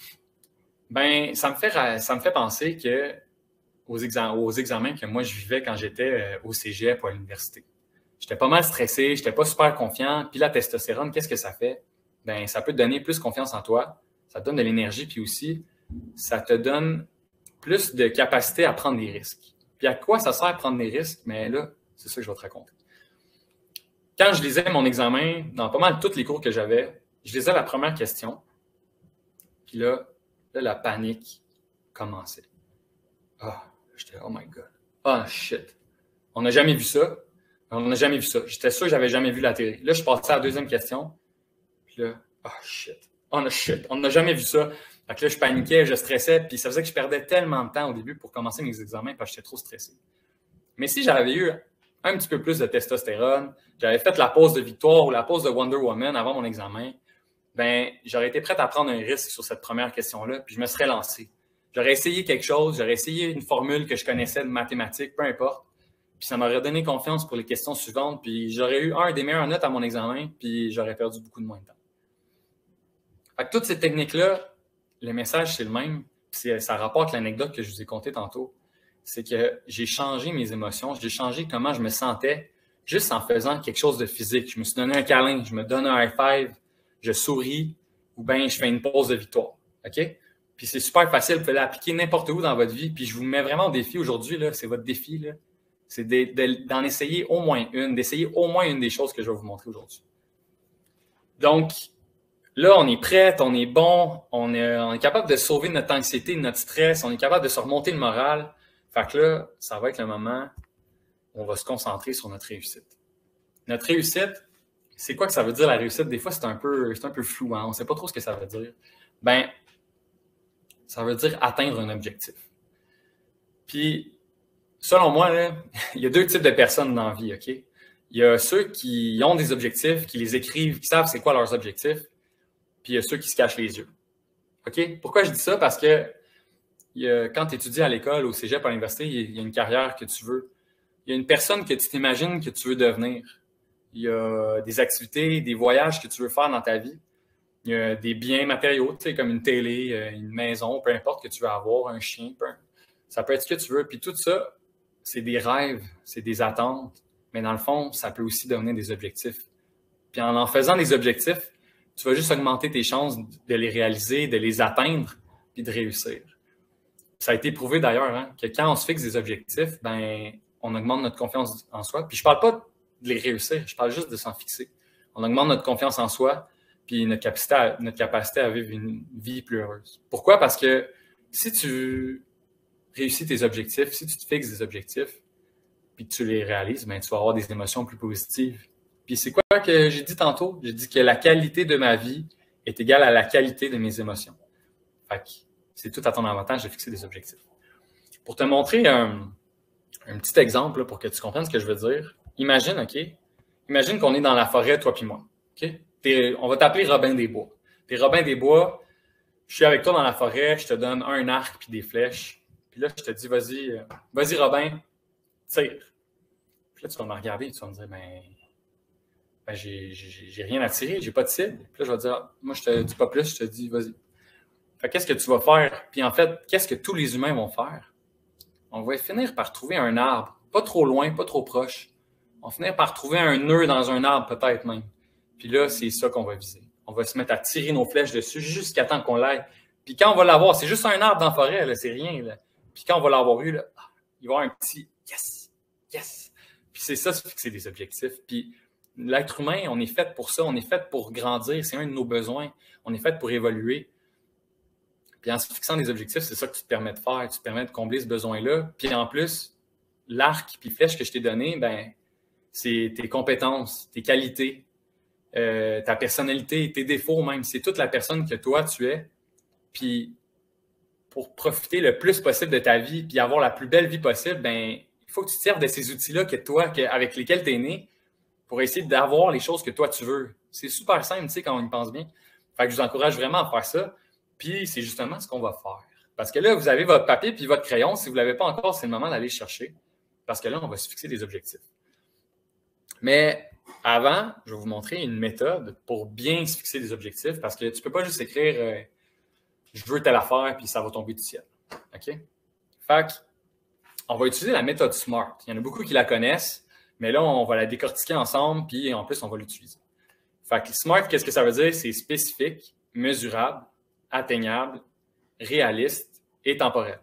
Bien, ça me fait, ça me fait penser que aux, exam- aux examens que moi je vivais quand j'étais au cégep ou à l'université. J'étais pas mal stressé, j'étais pas super confiant, puis la testostérone, qu'est-ce que ça fait? Bien, ça peut te donner plus confiance en toi, ça te donne de l'énergie, puis aussi, ça te donne plus de capacité à prendre des risques. Puis à quoi ça sert de prendre des risques? Mais là, c'est ça que je vais te raconter. Quand je lisais mon examen, dans pas mal tous les cours que j'avais, je lisais la première question, puis là, là la panique commençait. Ah, j'étais, oh my God. Ah, shit. On n'a jamais vu ça. On n'a jamais vu ça. J'étais sûr que j'avais jamais vu la télé. Là, je passais à la deuxième question. Puis là, ah, oh, shit. Oh, no, shit. On n'a jamais vu ça. Fait que là, je paniquais, je stressais. Puis ça faisait que je perdais tellement de temps au début pour commencer mes examens parce que j'étais trop stressé. Mais si j'avais eu un petit peu plus de testostérone, j'avais fait la pause de victoire ou la pause de Wonder Woman avant mon examen, ben j'aurais été prête à prendre un risque sur cette première question-là, puis je me serais lancé. J'aurais essayé quelque chose, j'aurais essayé une formule que je connaissais de mathématiques, peu importe. Puis ça m'aurait donné confiance pour les questions suivantes. Puis j'aurais eu un des meilleures notes à mon examen, puis j'aurais perdu beaucoup de moins de temps. Fait que toutes ces techniques-là, le message, c'est le même. Puis ça rapporte l'anecdote que je vous ai contée tantôt. C'est que j'ai changé mes émotions, j'ai changé comment je me sentais juste en faisant quelque chose de physique. Je me suis donné un câlin, je me donne un high five, je souris, ou bien je fais une pause de victoire. OK? Puis c'est super facile, vous pouvez l'appliquer n'importe où dans votre vie. Puis je vous mets vraiment au défi aujourd'hui, là, c'est votre défi, là. C'est de, de, d'en essayer au moins une, d'essayer au moins une des choses que je vais vous montrer aujourd'hui. Donc, là, on est prêt, on est bon, on est, on est capable de sauver notre anxiété, notre stress, on est capable de se remonter le moral. Fait que là, ça va être le moment où on va se concentrer sur notre réussite. Notre réussite, c'est quoi que ça veut dire la réussite? Des fois, c'est un peu, c'est un peu flou, hein? On ne sait pas trop ce que ça veut dire. Ben, ça veut dire atteindre un objectif. Puis, selon moi, là, il y a deux types de personnes dans la vie, OK? Il y a ceux qui ont des objectifs, qui les écrivent, qui savent c'est quoi leurs objectifs, puis il y a ceux qui se cachent les yeux. OK? Pourquoi je dis ça? Parce que il y a, quand tu étudies à l'école, au cégep, à l'université, il y a une carrière que tu veux. Il y a une personne que tu t'imagines que tu veux devenir. Il y a des activités, des voyages que tu veux faire dans ta vie. Il y a des biens matériaux, tu sais, comme une télé, une maison, peu importe que tu veux avoir, un chien, peu importe. Ça peut être ce que tu veux. Puis tout ça, c'est des rêves, c'est des attentes. Mais dans le fond, ça peut aussi devenir des objectifs. Puis en en faisant des objectifs, tu vas juste augmenter tes chances de les réaliser, de les atteindre, puis de réussir. Ça a été prouvé d'ailleurs, hein, que quand on se fixe des objectifs, ben, on augmente notre confiance en soi. Puis je ne parle pas de les réussir, je parle juste de s'en fixer. On augmente notre confiance en soi, puis notre capacité à, notre capacité à vivre une vie plus heureuse. Pourquoi? Parce que si tu réussis tes objectifs, si tu te fixes des objectifs, puis que tu les réalises, ben, tu vas avoir des émotions plus positives. Puis c'est quoi que j'ai dit tantôt? J'ai dit que la qualité de ma vie est égale à la qualité de mes émotions. Fait que c'est tout à ton avantage de fixer des objectifs. Pour te montrer un, un petit exemple là, pour que tu comprennes ce que je veux dire. Imagine, OK? Imagine qu'on est dans la forêt, toi puis moi. OK? T'es, on va t'appeler Robin des Bois. T'es Robin des Bois, je suis avec toi dans la forêt, je te donne un arc puis des flèches. Puis là, je te dis, vas-y, euh, vas-y, Robin, tire. Puis là, tu vas me regarder et tu vas me dire, ben, ben j'ai, j'ai, j'ai rien à tirer, j'ai pas de cible. Puis là, je vais te dire, moi, je te dis pas plus, je te dis, vas-y. Fait qu'est-ce que tu vas faire? Puis en fait, qu'est-ce que tous les humains vont faire? On va finir par trouver un arbre, pas trop loin, pas trop proche. On va finir par trouver un nœud dans un arbre, peut-être même. Puis là, c'est ça qu'on va viser. On va se mettre à tirer nos flèches dessus jusqu'à temps qu'on l'aille. Puis quand on va l'avoir, c'est juste un arbre dans la forêt, là, c'est rien. Là. Puis quand on va l'avoir eu, là, il va y avoir un petit yes, yes. Puis c'est ça, se fixer des objectifs. Puis l'être humain, on est fait pour ça, on est fait pour grandir, c'est un de nos besoins. On est fait pour évoluer. Puis en se fixant des objectifs, c'est ça que tu te permets de faire. Tu te permets de combler ce besoin-là. Puis en plus, l'arc puis flèche que je t'ai donné, ben, c'est tes compétences, tes qualités, euh, ta personnalité, tes défauts même. C'est toute la personne que toi, tu es. Puis pour profiter le plus possible de ta vie puis avoir la plus belle vie possible, ben, il faut que tu te serves de ces outils-là que toi, que, avec lesquels tu es né pour essayer d'avoir les choses que toi, tu veux. C'est super simple, tu sais, quand on y pense bien. Fait que je vous encourage vraiment à faire ça. Puis c'est justement ce qu'on va faire. Parce que là, vous avez votre papier puis votre crayon. Si vous ne l'avez pas encore, c'est le moment d'aller chercher. Parce que là, on va se fixer des objectifs. Mais avant, je vais vous montrer une méthode pour bien se fixer des objectifs. Parce que tu ne peux pas juste écrire euh, « je veux telle affaire » puis ça va tomber du ciel. OK? Fait on va utiliser la méthode SMART. Il y en a beaucoup qui la connaissent, mais là, on va la décortiquer ensemble puis en plus, on va l'utiliser. Fait que SMART, qu'est-ce que ça veut dire? C'est spécifique, mesurable, atteignable, réaliste et temporel.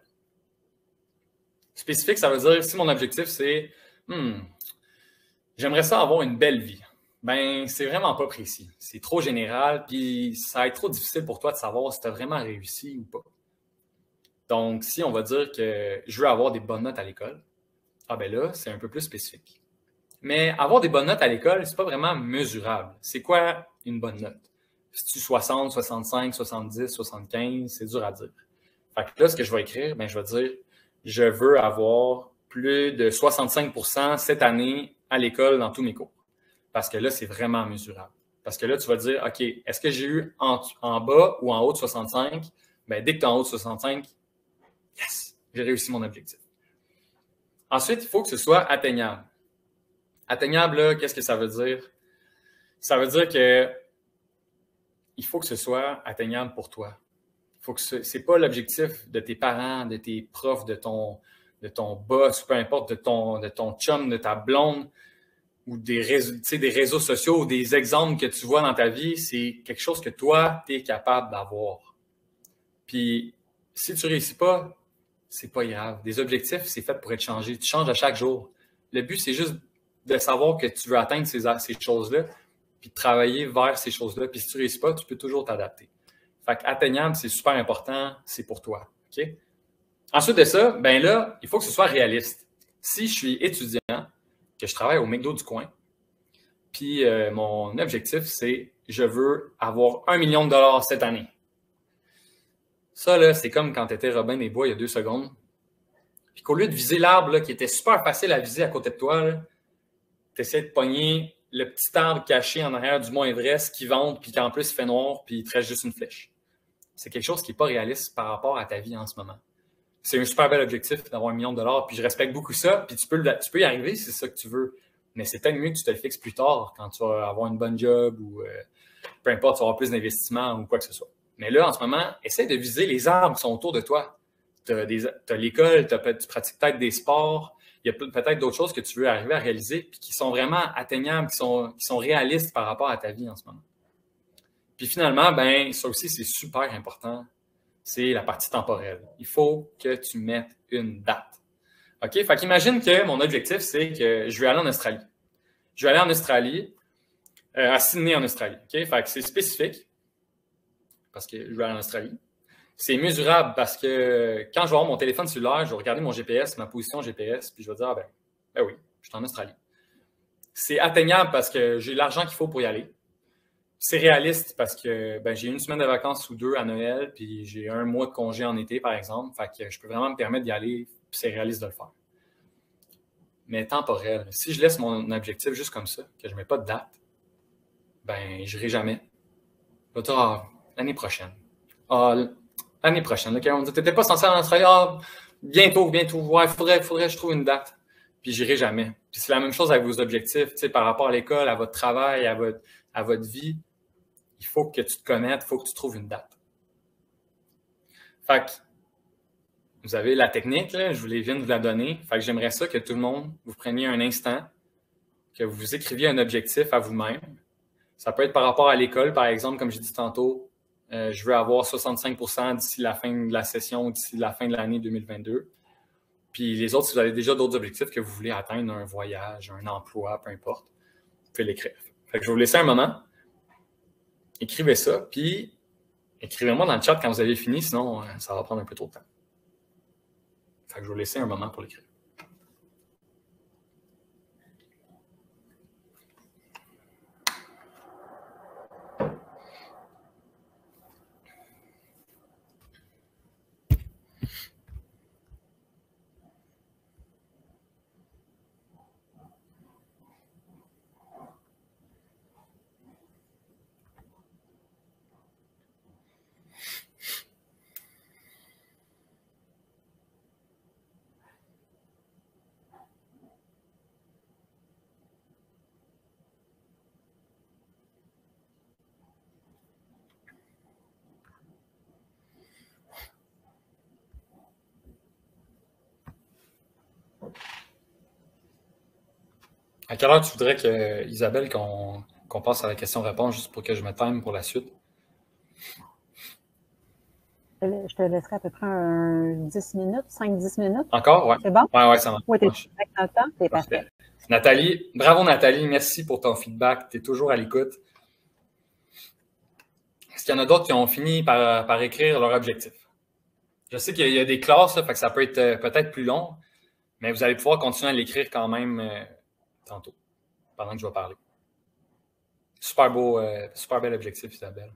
Spécifique, ça veut dire si mon objectif c'est hmm, j'aimerais ça avoir une belle vie. Ben, c'est vraiment pas précis. C'est trop général, puis ça va être trop difficile pour toi de savoir si tu as vraiment réussi ou pas. Donc, si on va dire que je veux avoir des bonnes notes à l'école, ah ben là, c'est un peu plus spécifique. Mais avoir des bonnes notes à l'école, c'est pas vraiment mesurable. C'est quoi une bonne note? Si tu soixante, soixante-cinq, soixante-dix, soixante-quinze, c'est dur à dire. Fait que là, ce que je vais écrire, ben, je vais dire je veux avoir plus de soixante-cinq pour cent cette année à l'école dans tous mes cours. Parce que là, c'est vraiment mesurable. Parce que là, tu vas dire, OK, est-ce que j'ai eu en, en bas ou en haut de soixante-cinq? Ben, dès que tu es en haut de soixante-cinq, yes, j'ai réussi mon objectif. Ensuite, il faut que ce soit atteignable. Atteignable, là, qu'est-ce que ça veut dire? Ça veut dire que il faut que ce soit atteignable pour toi. Il faut que ce n'est pas l'objectif de tes parents, de tes profs, de ton, de ton boss, peu importe, de ton, de ton chum, de ta blonde, ou des réseaux, des réseaux sociaux ou des exemples que tu vois dans ta vie. C'est quelque chose que toi, tu es capable d'avoir. Puis, si tu ne réussis pas, c'est pas grave. Des objectifs, c'est fait pour être changé. Tu changes à chaque jour. Le but, c'est juste de savoir que tu veux atteindre ces, ces choses-là, puis de travailler vers ces choses-là. Puis si tu ne réussis pas, tu peux toujours t'adapter. Fait qu'atteignable, c'est super important, c'est pour toi. Okay? Ensuite de ça, ben là, il faut que ce soit réaliste. Si je suis étudiant, que je travaille au McDo du coin, puis euh, mon objectif, c'est je veux avoir un million de dollars cette année. Ça, là, c'est comme quand tu étais Robin des Bois il y a deux secondes. Puis qu'au lieu de viser l'arbre là, qui était super facile à viser à côté de toi, tu essaies de pogner le petit arbre caché en arrière du mont Everest qui vente, puis qu'en plus il fait noir, puis il te reste juste une flèche. C'est quelque chose qui n'est pas réaliste par rapport à ta vie en ce moment. C'est un super bel objectif d'avoir un million de dollars, puis je respecte beaucoup ça, puis tu peux, tu peux y arriver si c'est ça que tu veux. Mais c'est peut-être mieux que tu te le fixes plus tard quand tu vas avoir une bonne job ou euh, peu importe, tu vas avoir plus d'investissement ou quoi que ce soit. Mais là, en ce moment, essaie de viser les arbres qui sont autour de toi. Tu as l'école, tu pratiques peut-être des sports, il y a peut-être d'autres choses que tu veux arriver à réaliser puis qui sont vraiment atteignables, qui sont, qui sont réalistes par rapport à ta vie en ce moment. Puis finalement, ben ça aussi, c'est super important. C'est la partie temporelle. Il faut que tu mettes une date. OK? Fait qu'imagine que mon objectif, c'est que je vais aller en Australie. Je vais aller en Australie, euh, à Sydney en Australie. OK? Fait que c'est spécifique parce que je vais aller en Australie. C'est mesurable parce que quand je vais avoir mon téléphone cellulaire, je vais regarder mon G P S, ma position G P S, puis je vais dire, ah ben, ben oui, je suis en Australie. C'est atteignable parce que j'ai l'argent qu'il faut pour y aller. C'est réaliste parce que ben, j'ai une semaine de vacances ou deux à Noël, puis j'ai un mois de congé en été, par exemple. Fait que je peux vraiment me permettre d'y aller, puis c'est réaliste de le faire. mais temporel. Si je laisse mon objectif juste comme ça, que je ne mets pas de date, ben, je n'irai jamais. Je vais dire, ah, l'année prochaine. Ah, l'année prochaine. Okay, on me dit, tu n'étais pas censé en travailler. Ah, bientôt, bientôt. Ouais, il faudrait, faudrait que je trouve une date. Puis, je n'irai jamais. Puis, c'est la même chose avec vos objectifs, tu sais, par rapport à l'école, à votre travail, à votre, à votre vie. Il faut que tu te connaisses, il faut que tu trouves une date. Fait que, vous avez la technique, là, je vous viens de vous la donner. Fait que j'aimerais ça que tout le monde, vous preniez un instant, que vous écriviez un objectif à vous-même. Ça peut être par rapport à l'école, par exemple, comme j'ai dit tantôt, euh, je veux avoir soixante-cinq pour cent d'ici la fin de la session, d'ici la fin de l'année deux mille vingt-deux. Puis les autres, si vous avez déjà d'autres objectifs que vous voulez atteindre, un voyage, un emploi, peu importe, vous pouvez l'écrire. Fait que je vais vous laisser un moment. Écrivez ça, puis écrivez-moi dans le chat quand vous avez fini, sinon ça va prendre un peu trop de temps. Fait que je vais vous laisser un moment pour l'écrire. À quelle heure tu voudrais que, Isabelle, qu'on qu'on passe à la question-réponse juste pour que je me time pour la suite? Je te laisserai à peu près un dix minutes, cinq dix minutes. Encore? Ouais. C'est bon? Oui, ouais, ça marche. Oui, tu es dans le temps, c'est parfait. Nathalie, bravo Nathalie, merci pour ton feedback. Tu es toujours à l'écoute. Est-ce qu'il y en a d'autres qui ont fini par, par écrire leur objectif? Je sais qu'il y, y a des classes, là, fait que ça peut être euh, peut-être plus long, mais vous allez pouvoir continuer à l'écrire quand même euh, tantôt, pendant que je vais parler. Super beau, euh, super bel objectif, Isabelle.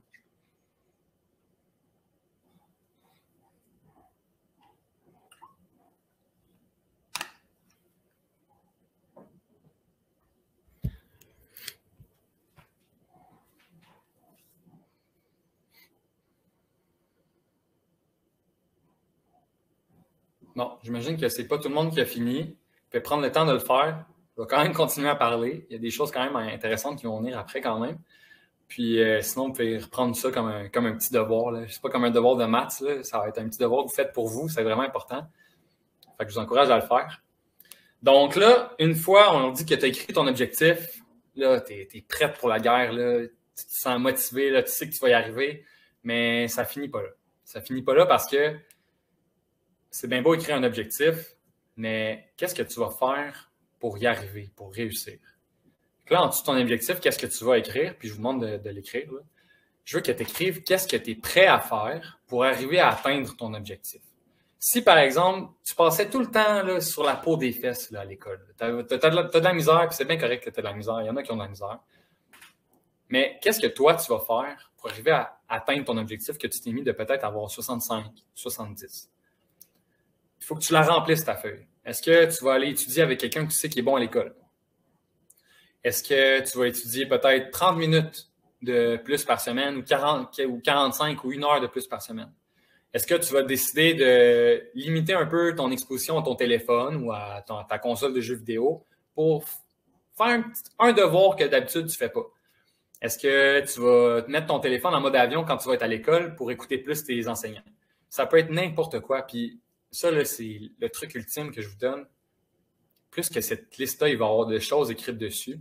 Bon, j'imagine que ce n'est pas tout le monde qui a fini. Vous pouvez prendre le temps de le faire. Je vais quand même continuer à parler. Il y a des choses quand même intéressantes qui vont venir après quand même. Puis euh, sinon, vous pouvez reprendre ça comme un, comme un petit devoir. Là. Je ne sais pas comme un devoir de maths. Là. Ça va être un petit devoir que vous faites pour vous. C'est vraiment important. Fait que je vous encourage à le faire. Donc là, une fois on dit que tu as écrit ton objectif, là, tu es, es prête pour la guerre. Là. Tu te sens motivé, là, tu sais que tu vas y arriver. Mais ça ne finit pas là. Ça ne finit pas là parce que c'est bien beau écrire un objectif, mais qu'est-ce que tu vas faire pour y arriver, pour réussir? Là, en dessous de ton objectif, qu'est-ce que tu vas écrire? Puis je vous demande de, de l'écrire. Là. Je veux que tu écrives qu'est-ce que tu es prêt à faire pour arriver à atteindre ton objectif. Si, par exemple, tu passais tout le temps là, sur la peau des fesses là, à l'école, tu as, as, as, as de la misère, puis c'est bien correct que tu as de la misère, il y en a qui ont de la misère. Mais qu'est-ce que toi, tu vas faire pour arriver à atteindre ton objectif que tu t'es mis de peut-être avoir soixante-cinq, soixante-dix? Il faut que tu la remplisses, ta feuille. Est-ce que tu vas aller étudier avec quelqu'un que tu sais qui est bon à l'école? Est-ce que tu vas étudier peut-être trente minutes de plus par semaine ou, quarante, ou quarante-cinq ou une heure de plus par semaine? Est-ce que tu vas décider de limiter un peu ton exposition à ton téléphone ou à, ton, à ta console de jeux vidéo pour faire un, un devoir que d'habitude tu ne fais pas? Est-ce que tu vas te mettre ton téléphone en mode avion quand tu vas être à l'école pour écouter plus tes enseignants? Ça peut être n'importe quoi. Puis ça, là, c'est le truc ultime que je vous donne. Plus que cette liste-là, il va y avoir des choses écrites dessus,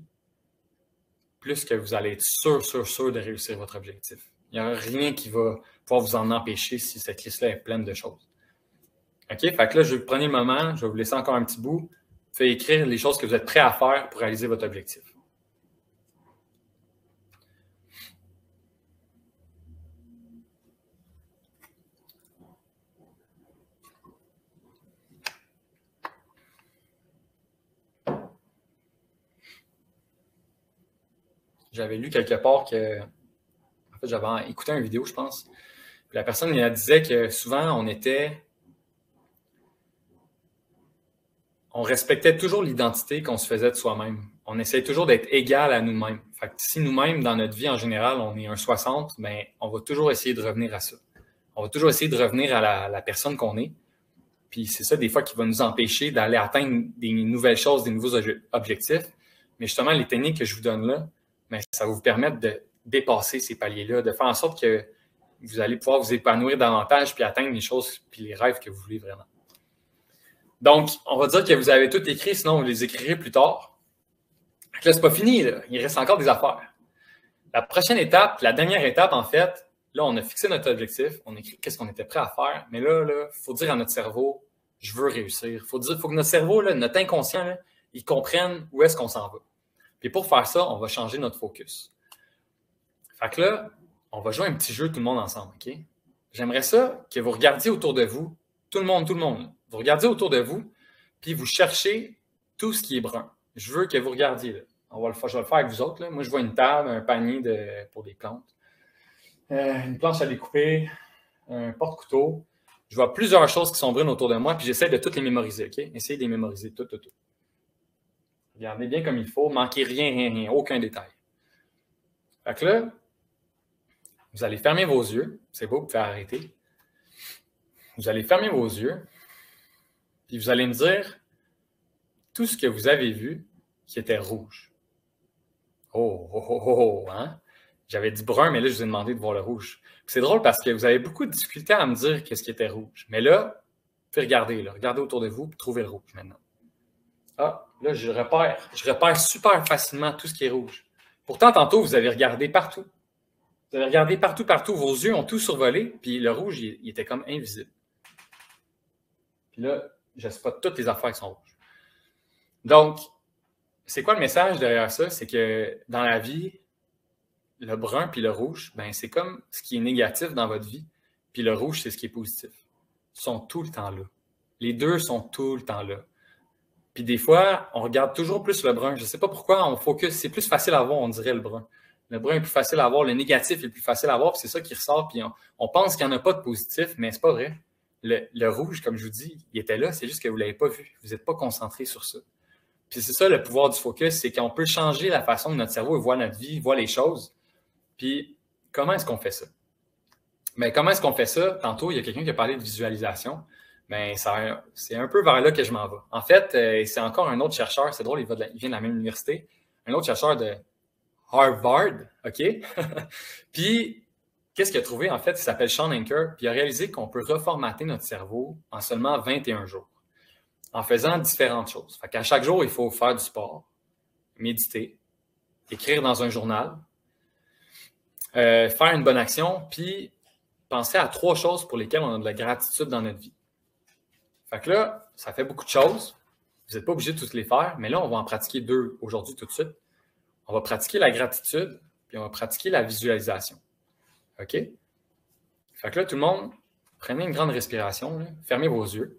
plus que vous allez être sûr, sûr, sûr de réussir votre objectif. Il n'y a rien qui va pouvoir vous en empêcher si cette liste-là est pleine de choses. OK? Fait que là, je vais prendre le moment, je vais vous laisser encore un petit bout. Faites écrire les choses que vous êtes prêts à faire pour réaliser votre objectif. J'avais lu quelque part que, en fait, j'avais écouté une vidéo, je pense, puis la personne elle disait que souvent, on était, on respectait toujours l'identité qu'on se faisait de soi-même. On essayait toujours d'être égal à nous-mêmes. Fait que si nous-mêmes, dans notre vie en général, on est un soixante, ben, on va toujours essayer de revenir à ça. On va toujours essayer de revenir à la, la personne qu'on est. Puis c'est ça, des fois, qui va nous empêcher d'aller atteindre des nouvelles choses, des nouveaux objectifs. Mais justement, les techniques que je vous donne là, ben, ça va vous permettre de dépasser ces paliers-là, de faire en sorte que vous allez pouvoir vous épanouir davantage puis atteindre les choses puis les rêves que vous voulez vraiment. Donc, on va dire que vous avez tout écrit, sinon vous les écrirez plus tard. Là, c'est pas fini, là. Il reste encore des affaires. La prochaine étape, la dernière étape, en fait, là, on a fixé notre objectif, on a écrit qu'est-ce qu'on était prêt à faire, mais là, il faut dire à notre cerveau, je veux réussir. Il faut, faut que notre cerveau, là, notre inconscient, là, il comprenne où est-ce qu'on s'en va. Puis pour faire ça, on va changer notre focus. Fait que là, on va jouer un petit jeu tout le monde ensemble, OK? J'aimerais ça que vous regardiez autour de vous, tout le monde, tout le monde. Vous regardez autour de vous, puis vous cherchez tout ce qui est brun. Je veux que vous regardiez. Là. On va le faire, je vais le faire avec vous autres. Là. Moi, je vois une table, un panier de, pour des plantes, euh, une planche à découper, un porte-couteau. Je vois plusieurs choses qui sont brunes autour de moi, puis j'essaie de toutes les mémoriser, OK? Essayez de les mémoriser, tout, tout, tout. Regardez bien comme il faut, manquez rien, rien, rien, aucun détail. Fait que là, vous allez fermer vos yeux. C'est beau, vous pouvez arrêter. Vous allez fermer vos yeux, puis vous allez me dire tout ce que vous avez vu qui était rouge. Oh, oh, oh, oh, hein? J'avais dit brun, mais là, je vous ai demandé de voir le rouge. C'est drôle parce que vous avez beaucoup de difficultés à me dire qu'est-ce qui était rouge. Mais là, vous pouvez regarder, là. Regardez autour de vous, puis trouvez le rouge maintenant. Ah, là, je repère. Je repère super facilement tout ce qui est rouge. Pourtant, tantôt, vous avez regardé partout. Vous avez regardé partout, partout. Vos yeux ont tout survolé, puis le rouge, il, il était comme invisible. Puis là, je spot toutes les affaires qui sont rouges. Donc, c'est quoi le message derrière ça? C'est que dans la vie, le brun puis le rouge, ben, c'est comme ce qui est négatif dans votre vie, puis le rouge, c'est ce qui est positif. Ils sont tout le temps là. Les deux sont tout le temps là. Puis des fois, on regarde toujours plus le brun. Je ne sais pas pourquoi on focus. C'est plus facile à voir, on dirait, le brun. Le brun est plus facile à voir, le négatif est plus facile à voir, puis c'est ça qui ressort. Puis on, on pense qu'il n'y en a pas de positif, mais c'est pas vrai. Le, le rouge, comme je vous dis, il était là, c'est juste que vous ne l'avez pas vu. Vous n'êtes pas concentré sur ça. Puis c'est ça le pouvoir du focus, c'est qu'on peut changer la façon dont notre cerveau voit notre vie, voit les choses. Puis comment est-ce qu'on fait ça? Bien, comment est-ce qu'on fait ça? Tantôt, il y a quelqu'un qui a parlé de visualisation. Bien, ça, c'est un peu vers là que je m'en vais. En fait, euh, c'est encore un autre chercheur, c'est drôle, il, va de la, il vient de la même université, un autre chercheur de Harvard, OK? Puis, qu'est-ce qu'il a trouvé? En fait, il s'appelle Sean Anker, puis il a réalisé qu'on peut reformater notre cerveau en seulement vingt et un jours, en faisant différentes choses. Fait qu'à chaque jour, il faut faire du sport, méditer, écrire dans un journal, euh, faire une bonne action, puis penser à trois choses pour lesquelles on a de la gratitude dans notre vie. Fait que là, ça fait beaucoup de choses. Vous n'êtes pas obligé de toutes les faire, mais là, on va en pratiquer deux aujourd'hui tout de suite. On va pratiquer la gratitude, puis on va pratiquer la visualisation. OK? Fait que là, tout le monde, prenez une grande respiration, là. Fermez vos yeux.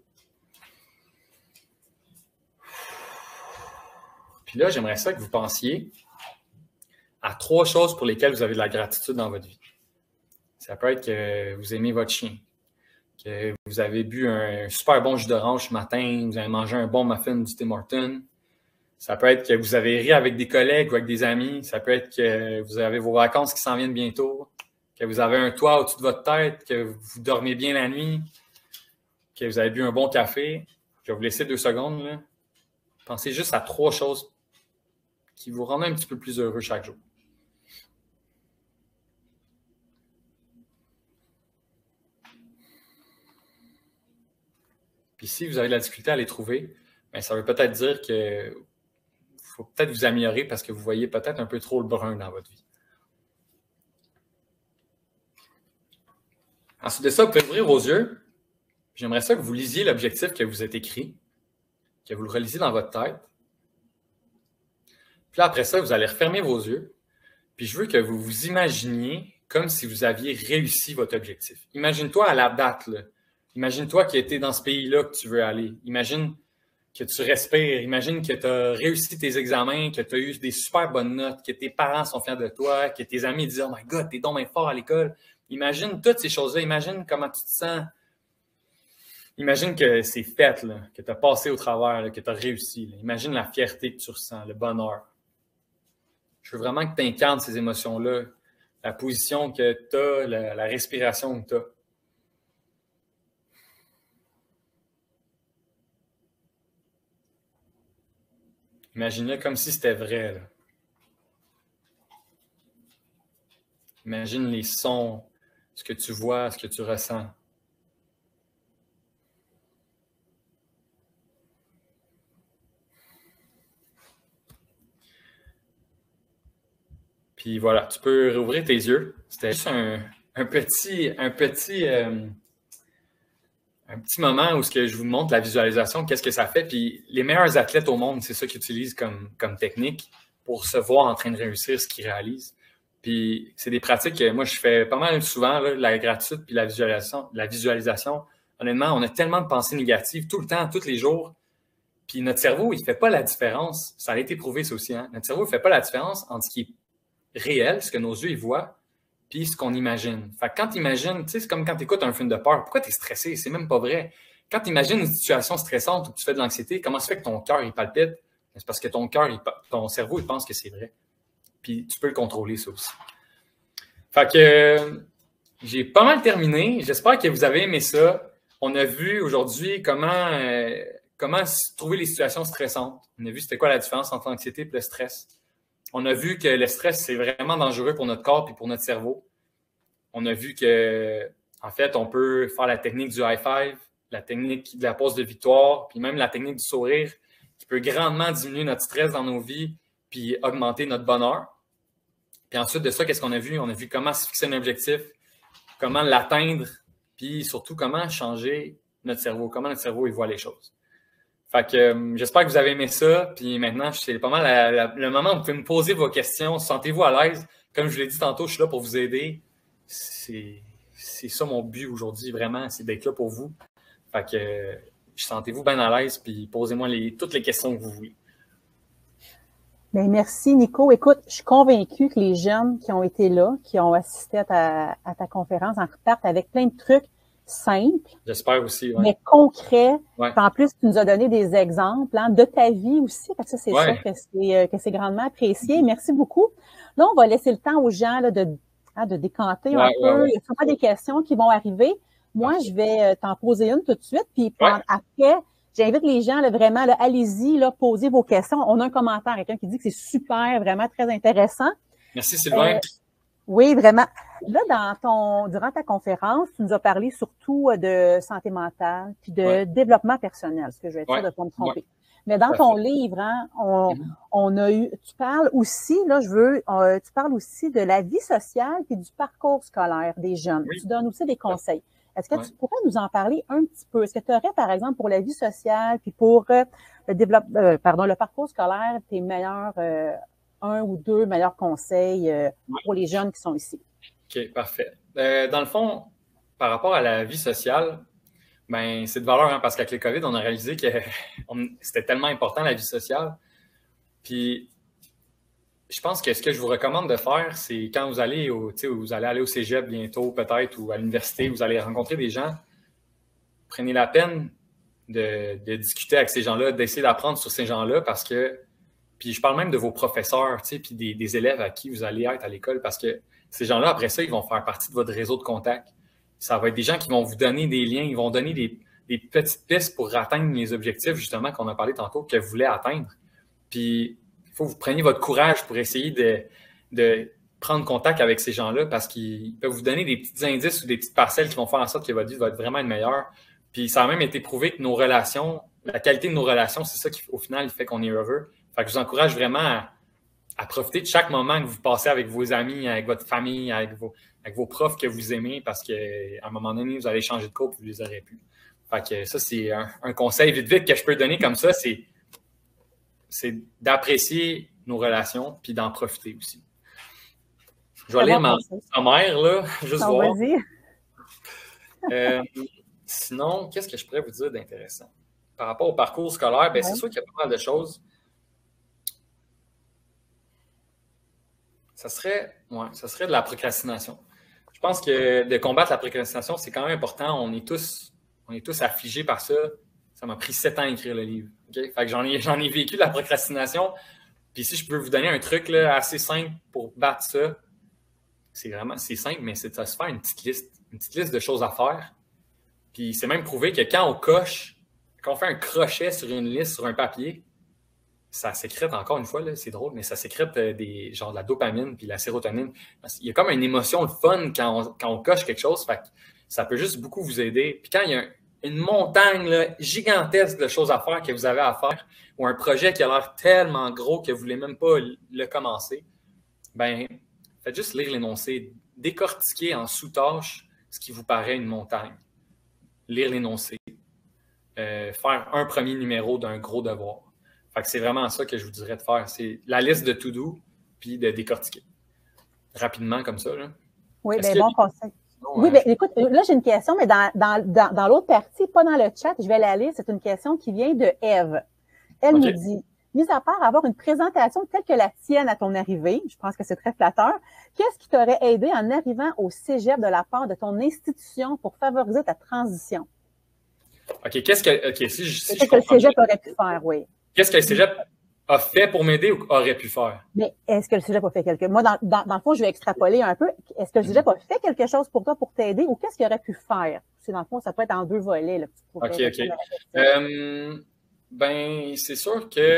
Puis là, j'aimerais ça que vous pensiez à trois choses pour lesquelles vous avez de la gratitude dans votre vie. Ça peut être que vous aimez votre chien, que vous avez bu un super bon jus d'orange ce matin, vous avez mangé un bon muffin du Tim Hortons. Ça peut être que vous avez ri avec des collègues ou avec des amis. Ça peut être que vous avez vos vacances qui s'en viennent bientôt, que vous avez un toit au-dessus de votre tête, que vous dormez bien la nuit, que vous avez bu un bon café. Je vais vous laisser deux secondes, là. Pensez juste à trois choses qui vous rendent un petit peu plus heureux chaque jour. Puis si vous avez de la difficulté à les trouver, bien, ça veut peut-être dire qu'il faut peut-être vous améliorer parce que vous voyez peut-être un peu trop le brun dans votre vie. Ensuite de ça, vous pouvez ouvrir vos yeux. J'aimerais ça que vous lisiez l'objectif que vous êtes écrit, que vous le relisiez dans votre tête. Puis là, après ça, vous allez refermer vos yeux. Puis je veux que vous vous imaginiez comme si vous aviez réussi votre objectif. Imagine-toi à la date, là. Imagine-toi que tu es dans ce pays-là que tu veux aller. Imagine que tu respires. Imagine que tu as réussi tes examens, que tu as eu des super bonnes notes, que tes parents sont fiers de toi, que tes amis disent « Oh my God, t'es donc bien fort à l'école. » Imagine toutes ces choses-là. Imagine comment tu te sens. imagine que c'est fait, là, que tu as passé au travers, là, que tu as réussi. Là. Imagine la fierté que tu ressens, le bonheur. Je veux vraiment que tu incarnes ces émotions-là, la position que tu as, la, la respiration que tu as. Imagine-le comme si c'était vrai. Là. Imagine les sons, ce que tu vois, ce que tu ressens. Puis voilà, tu peux rouvrir tes yeux. C'était juste un, un petit, un petit, euh, un petit moment où ce que je vous montre la visualisation, qu'est-ce que ça fait. Puis les meilleurs athlètes au monde, c'est ça qu'ils utilisent comme, comme technique pour se voir en train de réussir ce qu'ils réalisent. Puis c'est des pratiques que moi, je fais pas mal souvent, là, la gratitude puis la visualisation. La visualisation, honnêtement, on a tellement de pensées négatives tout le temps, tous les jours. Puis notre cerveau, il ne fait pas la différence. Ça a été prouvé, ça aussi. Hein? Notre cerveau ne fait pas la différence entre ce qui est réel, ce que nos yeux ils voient, puis ce qu'on imagine. Fait que quand tu imagines, tu sais, c'est comme quand tu écoutes un film de peur. Pourquoi tu es stressé? C'est même pas vrai. Quand tu imagines une situation stressante où tu fais de l'anxiété, comment se fait que ton cœur, il palpite? C'est parce que ton cœur, il, ton cerveau, il pense que c'est vrai. Puis tu peux le contrôler, ça aussi. Fait que euh, j'ai pas mal terminé. J'espère que vous avez aimé ça. On a vu aujourd'hui comment, euh, comment trouver les situations stressantes. On a vu c'était quoi la différence entre l'anxiété et le stress. On a vu que le stress, c'est vraiment dangereux pour notre corps et pour notre cerveau. On a vu que, en fait, on peut faire la technique du high five, la technique de la pause de victoire, puis même la technique du sourire, qui peut grandement diminuer notre stress dans nos vies, puis augmenter notre bonheur. Puis ensuite de ça, qu'est-ce qu'on a vu? On a vu comment se fixer un objectif, comment l'atteindre, puis surtout comment changer notre cerveau, comment notre cerveau il voit les choses. Fait que euh, j'espère que vous avez aimé ça. Puis maintenant, c'est pas mal la, la, le moment où vous pouvez me poser vos questions. Sentez-vous à l'aise. Comme je vous l'ai dit tantôt, je suis là pour vous aider. C'est, c'est ça mon but aujourd'hui, vraiment, c'est d'être là pour vous. Fait que euh, sentez-vous bien à l'aise, puis posez-moi les, toutes les questions que vous voulez. Bien, merci, Nico. Écoute, je suis convaincue que les jeunes qui ont été là, qui ont assisté à ta, à ta conférence, en repartent avec plein de trucs simples. J'espère aussi, ouais. Mais concrets. Ouais. En plus, tu nous as donné des exemples hein, de ta vie aussi. Parce que ça, c'est ouais. sûr que c'est, que c'est grandement apprécié. Merci beaucoup. Là, on va laisser le temps aux gens là, de, hein, de décanter ouais, un peu. Ouais, ouais. Il y a sûrement des questions qui vont arriver. Moi, Parfait. Je vais t'en poser une tout de suite. Puis ouais. après, j'invite les gens là, vraiment, là, allez-y, là, posez vos questions. On a un commentaire, quelqu'un qui dit que c'est super, vraiment très intéressant. Merci, Sylvain. Euh, oui, vraiment. Là, dans ton, durant ta conférence, tu nous as parlé surtout de santé mentale puis de ouais. développement personnel, ce que je vais être ouais. sûr de ne pas me tromper. Ouais. Mais dans ton livre, hein, on, mm-hmm. on a eu, tu parles aussi, là, je veux, euh, tu parles aussi de la vie sociale puis du parcours scolaire des jeunes. Oui. Tu donnes aussi des conseils. Est-ce que ouais. tu pourrais nous en parler un petit peu? Est-ce que tu aurais, par exemple, pour la vie sociale puis pour euh, le développement, euh, pardon, le parcours scolaire, tes meilleurs, euh, un ou deux meilleurs conseils euh, ouais. pour les jeunes qui sont ici? OK, parfait. Euh, dans le fond, par rapport à la vie sociale, ben c'est de valeur, hein, parce qu'avec le COVID, on a réalisé que on, c'était tellement important, la vie sociale. Puis, je pense que ce que je vous recommande de faire, c'est quand vous allez au, vous allez aller au cégep bientôt, peut-être, ou à l'université, vous allez rencontrer des gens, prenez la peine de, de discuter avec ces gens-là, d'essayer d'apprendre sur ces gens-là, parce que, puis je parle même de vos professeurs, puis des, des élèves à qui vous allez être à l'école, parce que ces gens-là, après ça, ils vont faire partie de votre réseau de contacts. Ça va être des gens qui vont vous donner des liens, ils vont donner des, des petites pistes pour atteindre les objectifs, justement, qu'on a parlé tantôt, que vous voulez atteindre. Puis, il faut que vous preniez votre courage pour essayer de, de prendre contact avec ces gens-là parce qu'ils peuvent vous donner des petits indices ou des petites parcelles qui vont faire en sorte que votre vie va être vraiment meilleure. Puis, ça a même été prouvé que nos relations, la qualité de nos relations, c'est ça qui, au final, fait qu'on est heureux. Fait que je vous encourage vraiment à, à profiter de chaque moment que vous passez avec vos amis, avec votre famille, avec vos, avec vos profs que vous aimez parce qu'à un moment donné, vous allez changer de cours et vous les aurez plus. Fait que ça, c'est un, un conseil vite vite que je peux donner comme ça, c'est, c'est d'apprécier nos relations puis d'en profiter aussi. Je vais lire ma, ma mère, là, juste non, voir. Vas-y. Euh, sinon, qu'est-ce que je pourrais vous dire d'intéressant? Par rapport au parcours scolaire, bien, ouais. c'est sûr qu'il y a pas mal de choses. Ça serait, ouais, ça serait de la procrastination. Je pense que de combattre la procrastination, c'est quand même important. On est tous on est tous affligés par ça. Ça m'a pris sept ans à écrire le livre. Okay? Fait que j'en ai, j'en ai vécu de la procrastination. Puis si je peux vous donner un truc là, assez simple pour battre ça, c'est vraiment, c'est simple, mais c'est de se faire une petite liste, une petite liste de choses à faire. Puis c'est même prouvé que quand on coche, quand on fait un crochet sur une liste, sur un papier, ça sécrète, encore une fois, là, c'est drôle, mais ça sécrète des, genre de la dopamine puis la sérotonine. Il y a comme une émotion de fun quand on, quand on coche quelque chose, fait que ça peut juste beaucoup vous aider. Puis quand il y a un, une montagne là, gigantesque de choses à faire que vous avez à faire, ou un projet qui a l'air tellement gros que vous ne voulez même pas le commencer, ben faites juste lire l'énoncé, décortiquer en sous-tâches ce qui vous paraît une montagne. Lire l'énoncé, euh, faire un premier numéro d'un gros devoir. Fait que c'est vraiment ça que je vous dirais de faire. C'est la liste de to-do, puis de décortiquer. Rapidement, comme ça. Là. Oui, bien bon conseil. Non, oui, euh, bien écoute, là, j'ai une question, mais dans, dans, dans, dans l'autre partie, pas dans le chat, je vais la lire. C'est une question qui vient de Eve. Elle okay. nous dit, mis à part avoir une présentation telle que la tienne à ton arrivée, je pense que c'est très flatteur, qu'est-ce qui t'aurait aidé en arrivant au cégep de la part de ton institution pour favoriser ta transition? OK, qu'est-ce que, OK, si je, si je que le cégep bien, aurait pu faire, oui. Qu'est-ce que le cégep a fait pour m'aider ou aurait pu faire? Mais est-ce que le cégep a fait quelque chose? Moi, dans, dans, dans le fond, je vais extrapoler un peu. Est-ce que le cégep a fait quelque chose pour toi pour t'aider ou qu'est-ce qu'il aurait pu faire? C'est dans le fond, ça peut être en deux volets. Là, OK, OK. Euh, ben, c'est sûr que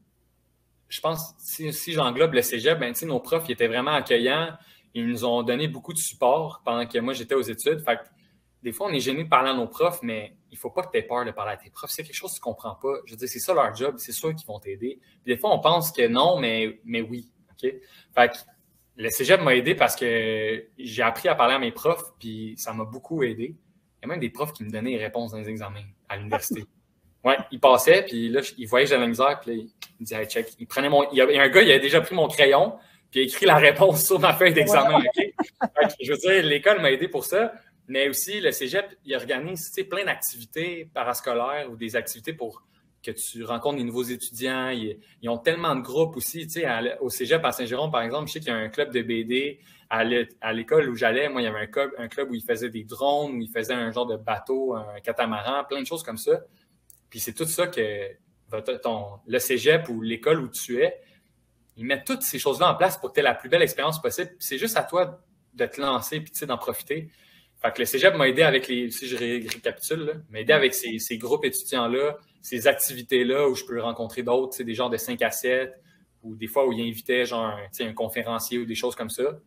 je pense, si, si j'englobe le cégep, ben, tu sais, nos profs, ils étaient vraiment accueillants. Ils nous ont donné beaucoup de support pendant que moi, j'étais aux études. Fait que, des fois, on est gêné de parler à nos profs, mais il ne faut pas que tu aies peur de parler à tes profs. C'est quelque chose que tu ne comprends pas. Je veux dire, c'est ça leur job. C'est sûr qu'ils vont t'aider. Puis des fois, on pense que non, mais, mais oui. OK? Fait que le cégep m'a aidé parce que j'ai appris à parler à mes profs, puis ça m'a beaucoup aidé. Il y a même des profs qui me donnaient les réponses dans les examens à l'université. Ouais, ils passaient, puis là, ils voyaient que j'avais la misère, puis là, ils me disaient, hey, check. Il prenait mon. Il y a un gars, il a déjà pris mon crayon, puis il a écrit la réponse sur ma feuille d'examen. OK? Fait que, je veux dire, l'école m'a aidé pour ça. Mais aussi, le cégep, il organise plein d'activités parascolaires ou des activités pour que tu rencontres des nouveaux étudiants. Ils, ils ont tellement de groupes aussi. Tu sais, à, au cégep à Saint-Jérôme, par exemple, je sais qu'il y a un club de B D. À l'école où j'allais, moi, il y avait un club, un club où ils faisaient des drones, où ils faisaient un genre de bateau, un catamaran, plein de choses comme ça. Puis c'est tout ça que ton, le cégep ou l'école où tu es, ils mettent toutes ces choses-là en place pour que tu aies la plus belle expérience possible. Puis c'est juste à toi de te lancer puis d'en profiter. Fait que le cégep m'a aidé avec les, si je ré, récapitule, m'a aidé avec ces, ces groupes étudiants-là, ces activités-là où je peux rencontrer d'autres, des genres de cinq à sept, ou des fois où ils invitaient genre un, un conférencier ou des choses comme ça.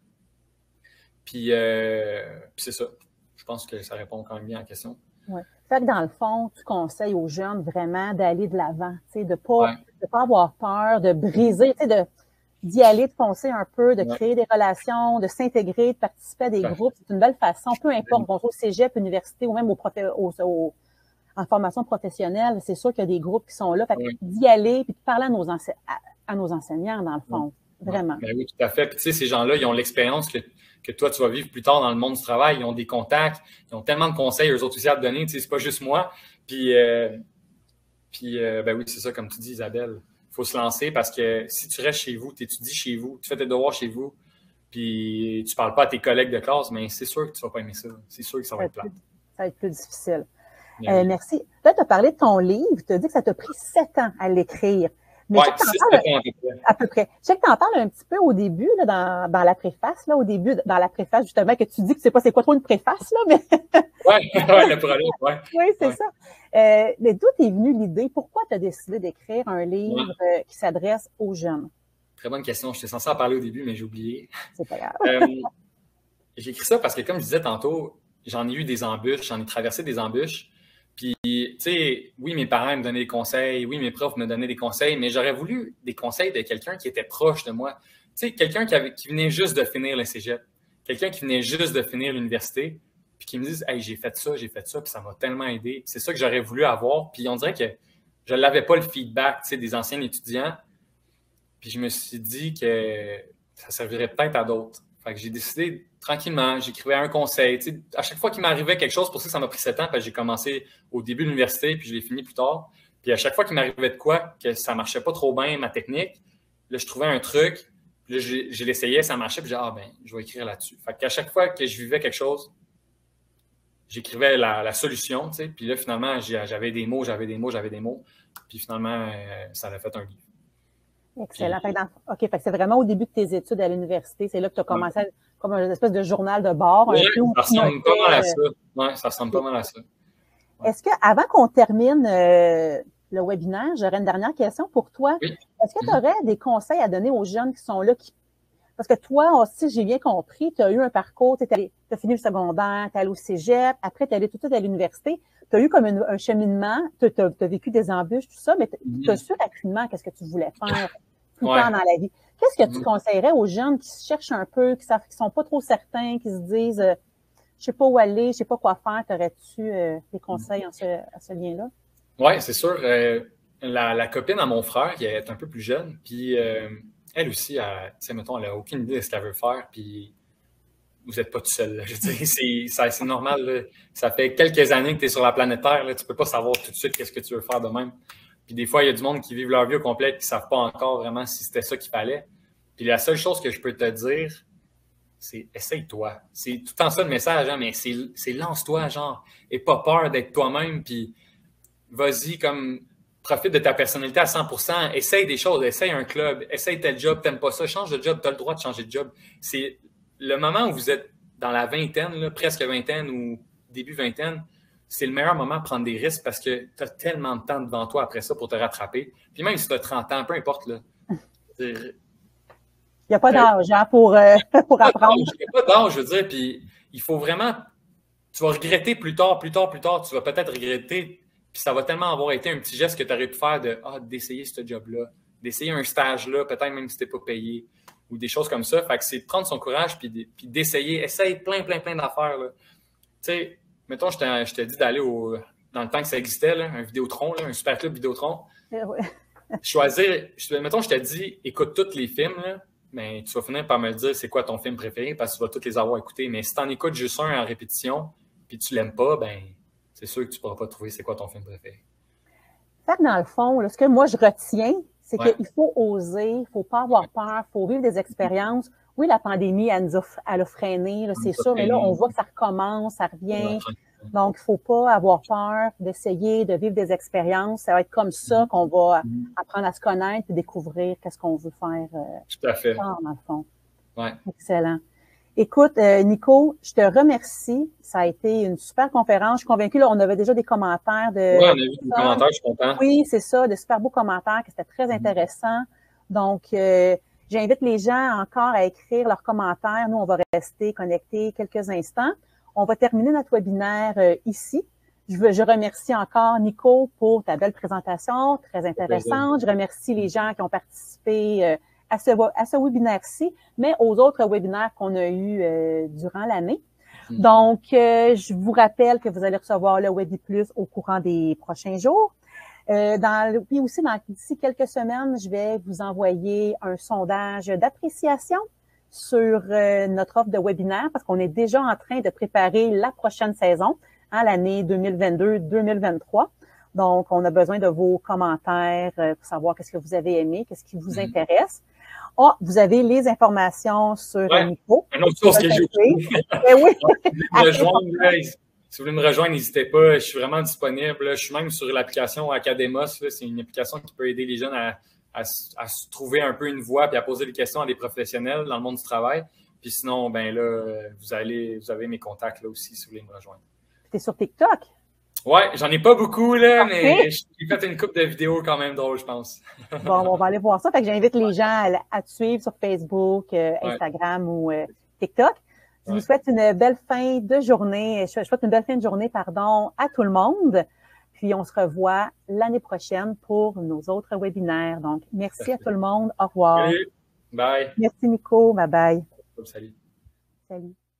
Puis, euh, puis c'est ça. Je pense que ça répond quand même bien à la question. Oui. Fait que dans le fond, tu conseilles aux jeunes vraiment d'aller de l'avant, de ne pas, ouais. de pas avoir peur, de briser, de d'y aller, de foncer un peu, de créer ouais. des relations, de s'intégrer, de participer à des ouais. groupes. C'est une belle façon, peu importe, bon, au cégep, université ou même au profé, au, au, en formation professionnelle, c'est sûr qu'il y a des groupes qui sont là. Fait ouais. d'y aller puis de parler à nos, ense à, à nos enseignants, dans le fond. Ouais. Vraiment. Ben oui, tout à fait. Puis tu sais, ces gens-là, ils ont l'expérience que, que toi, tu vas vivre plus tard dans le monde du travail. Ils ont des contacts, ils ont tellement de conseils, eux autres aussi à te donner. Tu sais, c'est pas juste moi. Puis, euh, puis euh, ben oui, c'est ça, comme tu dis, Isabelle. Il faut se lancer parce que si tu restes chez vous, tu étudies chez vous, tu fais tes devoirs chez vous, puis tu ne parles pas à tes collègues de classe, mais c'est sûr que tu ne vas pas aimer ça. C'est sûr que ça va être plat. Ça va être plus difficile. Euh, merci. Là, tu as parlé de ton livre. Tu as dit que ça t'a pris sept ans à l'écrire. Oui, six ans à peu près. À peu près. Je sais que tu en parles un petit peu au début, là, dans, dans la préface, là, au début, dans la préface, justement, que tu dis que tu sais pas c'est quoi trop une préface, là, mais. Oui, ouais, le problème, oui. Oui, c'est ouais. ça. Euh, mais d'où est venue l'idée? Pourquoi tu as décidé d'écrire un livre ouais. euh, qui s'adresse aux jeunes? Très bonne question. J'étais censé en parler au début, mais j'ai oublié. C'est pas grave. euh, j'ai écrit ça parce que, comme je disais tantôt, j'en ai eu des embûches, j'en ai traversé des embûches. Puis, tu sais, oui, mes parents me donnaient des conseils, oui, mes profs me donnaient des conseils, mais j'aurais voulu des conseils de quelqu'un qui était proche de moi. Tu sais, quelqu'un qui, avait, qui venait juste de finir le cégep, quelqu'un qui venait juste de finir l'université, puis qui me dise « Hey, j'ai fait ça, j'ai fait ça, puis ça m'a tellement aidé. » C'est ça que j'aurais voulu avoir. Puis on dirait que je n'avais pas le feedback, tu sais, des anciens étudiants. Puis je me suis dit que ça servirait peut-être à d'autres. Fait que j'ai décidé tranquillement, j'écrivais un conseil. Tu sais, à chaque fois qu'il m'arrivait quelque chose, pour ça que ça m'a pris sept ans, parce que j'ai commencé au début de l'université, puis je l'ai fini plus tard. Puis à chaque fois qu'il m'arrivait de quoi, que ça marchait pas trop bien, ma technique, là, je trouvais un truc, puis là, je, je l'essayais, ça marchait, puis j'ai dit, ah ben, je vais écrire là-dessus. Fait qu'à chaque fois que je vivais quelque chose, j'écrivais la, la solution, tu sais, puis là, finalement, j'avais des mots, j'avais des mots, j'avais des mots, puis finalement, euh, ça a fait un livre. Excellent. Puis, fait dans, OK, fait c'est vraiment au début de tes études à l'université, c'est là que tu as commencé ouais. à, comme une espèce de journal de bord. Ouais, un peu, ça ressemble pas mal à ça. Oui, ça ressemble pas mal à ça. Ouais. Est-ce qu'avant qu'on termine euh, le webinaire, j'aurais une dernière question pour toi. Oui. Est-ce que tu aurais mm-hmm. des conseils à donner aux jeunes qui sont là, qui parce que toi aussi, j'ai bien compris, tu as eu un parcours, tu as fini le secondaire, tu es allé au cégep, après tu es allé tout de suite à l'université, tu as eu comme une, un cheminement, tu as, as vécu des embûches, tout ça, mais tu as su rapidement qu'est-ce que tu voulais faire plus ouais. tard dans la vie. Qu'est-ce que tu mmh. conseillerais aux jeunes qui se cherchent un peu, qui ne sont pas trop certains, qui se disent euh, je sais pas où aller, je ne sais pas quoi faire, t'aurais-tu euh, des conseils en ce, à ce lien-là? Oui, c'est sûr. Euh, la, la copine à mon frère, qui est un peu plus jeune, puis euh, elle aussi, tu sais, mettons, elle n'a aucune idée de ce qu'elle veut faire, puis vous n'êtes pas tout seul. Là. Je veux dire, c'est normal. Là. Ça fait quelques années que tu es sur la planète Terre. Là. Tu ne peux pas savoir tout de suite qu'est-ce que tu veux faire de même. Puis des fois, il y a du monde qui vivent leur vie au complet et qui ne savent pas encore vraiment si c'était ça qu'il fallait. Puis la seule chose que je peux te dire, c'est essaye-toi. C'est tout le temps ça le message, hein, mais c'est lance-toi, genre. Et pas peur d'être toi-même, puis vas-y, comme profite de ta personnalité à cent pour cent. Essaye des choses, essaye un club, essaye tel job, t'aimes pas ça, change de job, tu as le droit de changer de job. C'est le moment où vous êtes dans la vingtaine, là, presque vingtaine ou début vingtaine, c'est le meilleur moment de prendre des risques parce que tu as tellement de temps devant toi après ça pour te rattraper. Puis même si tu as trente ans, peu importe, là. Il n'y a pas d'âge hein, pour, euh, pour apprendre. Il n'y a pas d'âge, je veux dire. Puis il faut vraiment. Tu vas regretter plus tard, plus tard, plus tard. Tu vas peut-être regretter. Puis ça va tellement avoir été un petit geste que tu aurais pu faire de ah, d'essayer ce job-là, d'essayer un stage-là, peut-être même si tu n'es pas payé, ou des choses comme ça. Fait que c'est de prendre son courage puis d'essayer. Essaye plein, plein, plein d'affaires. Tu sais, mettons, je t'ai dit d'aller au. Dans le temps que ça existait, là, un Vidéotron, là, un super club Vidéotron. Ouais. Choisir. Je, mettons, je t'ai dit, écoute tous les films, là. Mais tu vas finir par me le dire c'est quoi ton film préféré parce que tu vas tous les avoir écoutés. Mais si tu en écoutes juste un en répétition puis tu l'aimes pas, ben c'est sûr que tu ne pourras pas trouver c'est quoi ton film préféré. Fait que dans le fond, là, ce que moi je retiens, c'est ouais. qu'il faut oser, il ne faut pas avoir peur, il faut vivre des expériences. Oui, la pandémie, elle nous a, elle a freiné, c'est sûr, mais là, on voit que ça recommence, ça revient. Donc, il ne faut pas avoir peur d'essayer de vivre des expériences. Ça va être comme ça qu'on va apprendre à se connaître et découvrir qu'est-ce qu'on veut faire. Euh, Tout à fait. Dans le fond. Ouais. Excellent. Écoute, euh, Nico, je te remercie. Ça a été une super conférence. Je suis convaincue, là, on avait déjà des commentaires de... Oui, on a vu des commentaires, je suis content. Oui, c'est ça, de super beaux commentaires, que c'était très intéressant. Donc, euh, j'invite les gens encore à écrire leurs commentaires. Nous, on va rester connectés quelques instants. On va terminer notre webinaire euh, ici. Je, veux, je remercie encore Nico pour ta belle présentation, très intéressante. Je remercie les gens qui ont participé euh, à ce, à ce webinaire-ci, mais aux autres webinaires qu'on a eus euh, durant l'année. Mmh. Donc, euh, je vous rappelle que vous allez recevoir le WebiPlus au courant des prochains jours. Euh, dans, puis aussi, d'ici quelques semaines, je vais vous envoyer un sondage d'appréciation sur euh, notre offre de webinaire parce qu'on est déjà en train de préparer la prochaine saison, hein, l'année deux mille vingt-deux deux mille vingt-trois. Donc, on a besoin de vos commentaires euh, pour savoir qu'est-ce que vous avez aimé, qu'est-ce qui vous mmh. intéresse. Oh, vous avez les informations sur ouais, Nico. Une autre chose que j'ai eh oui. Si vous voulez me rejoindre, n'hésitez pas. Je suis vraiment disponible. Je suis même sur l'application Academos. C'est une application qui peut aider les jeunes à À, à se trouver un peu une voie puis à poser des questions à des professionnels dans le monde du travail. Puis sinon, ben là, vous allez, vous avez mes contacts là aussi si vous voulez me rejoindre. Tu es sur TikTok? Ouais, j'en ai pas beaucoup, là, okay. mais j'ai fait une couple de vidéos quand même drôles, je pense. Bon, on va aller voir ça. Fait que j'invite les gens à, à te suivre sur Facebook, euh, Instagram ouais. ou euh, TikTok. Je ouais. vous souhaite une belle fin de journée. Je souhaite une belle fin de journée, pardon, à tout le monde. Puis, on se revoit l'année prochaine pour nos autres webinaires. Donc, merci à tout le monde. Au revoir. Salut. Bye. Merci, Nico. Bye bye. Salut. Salut.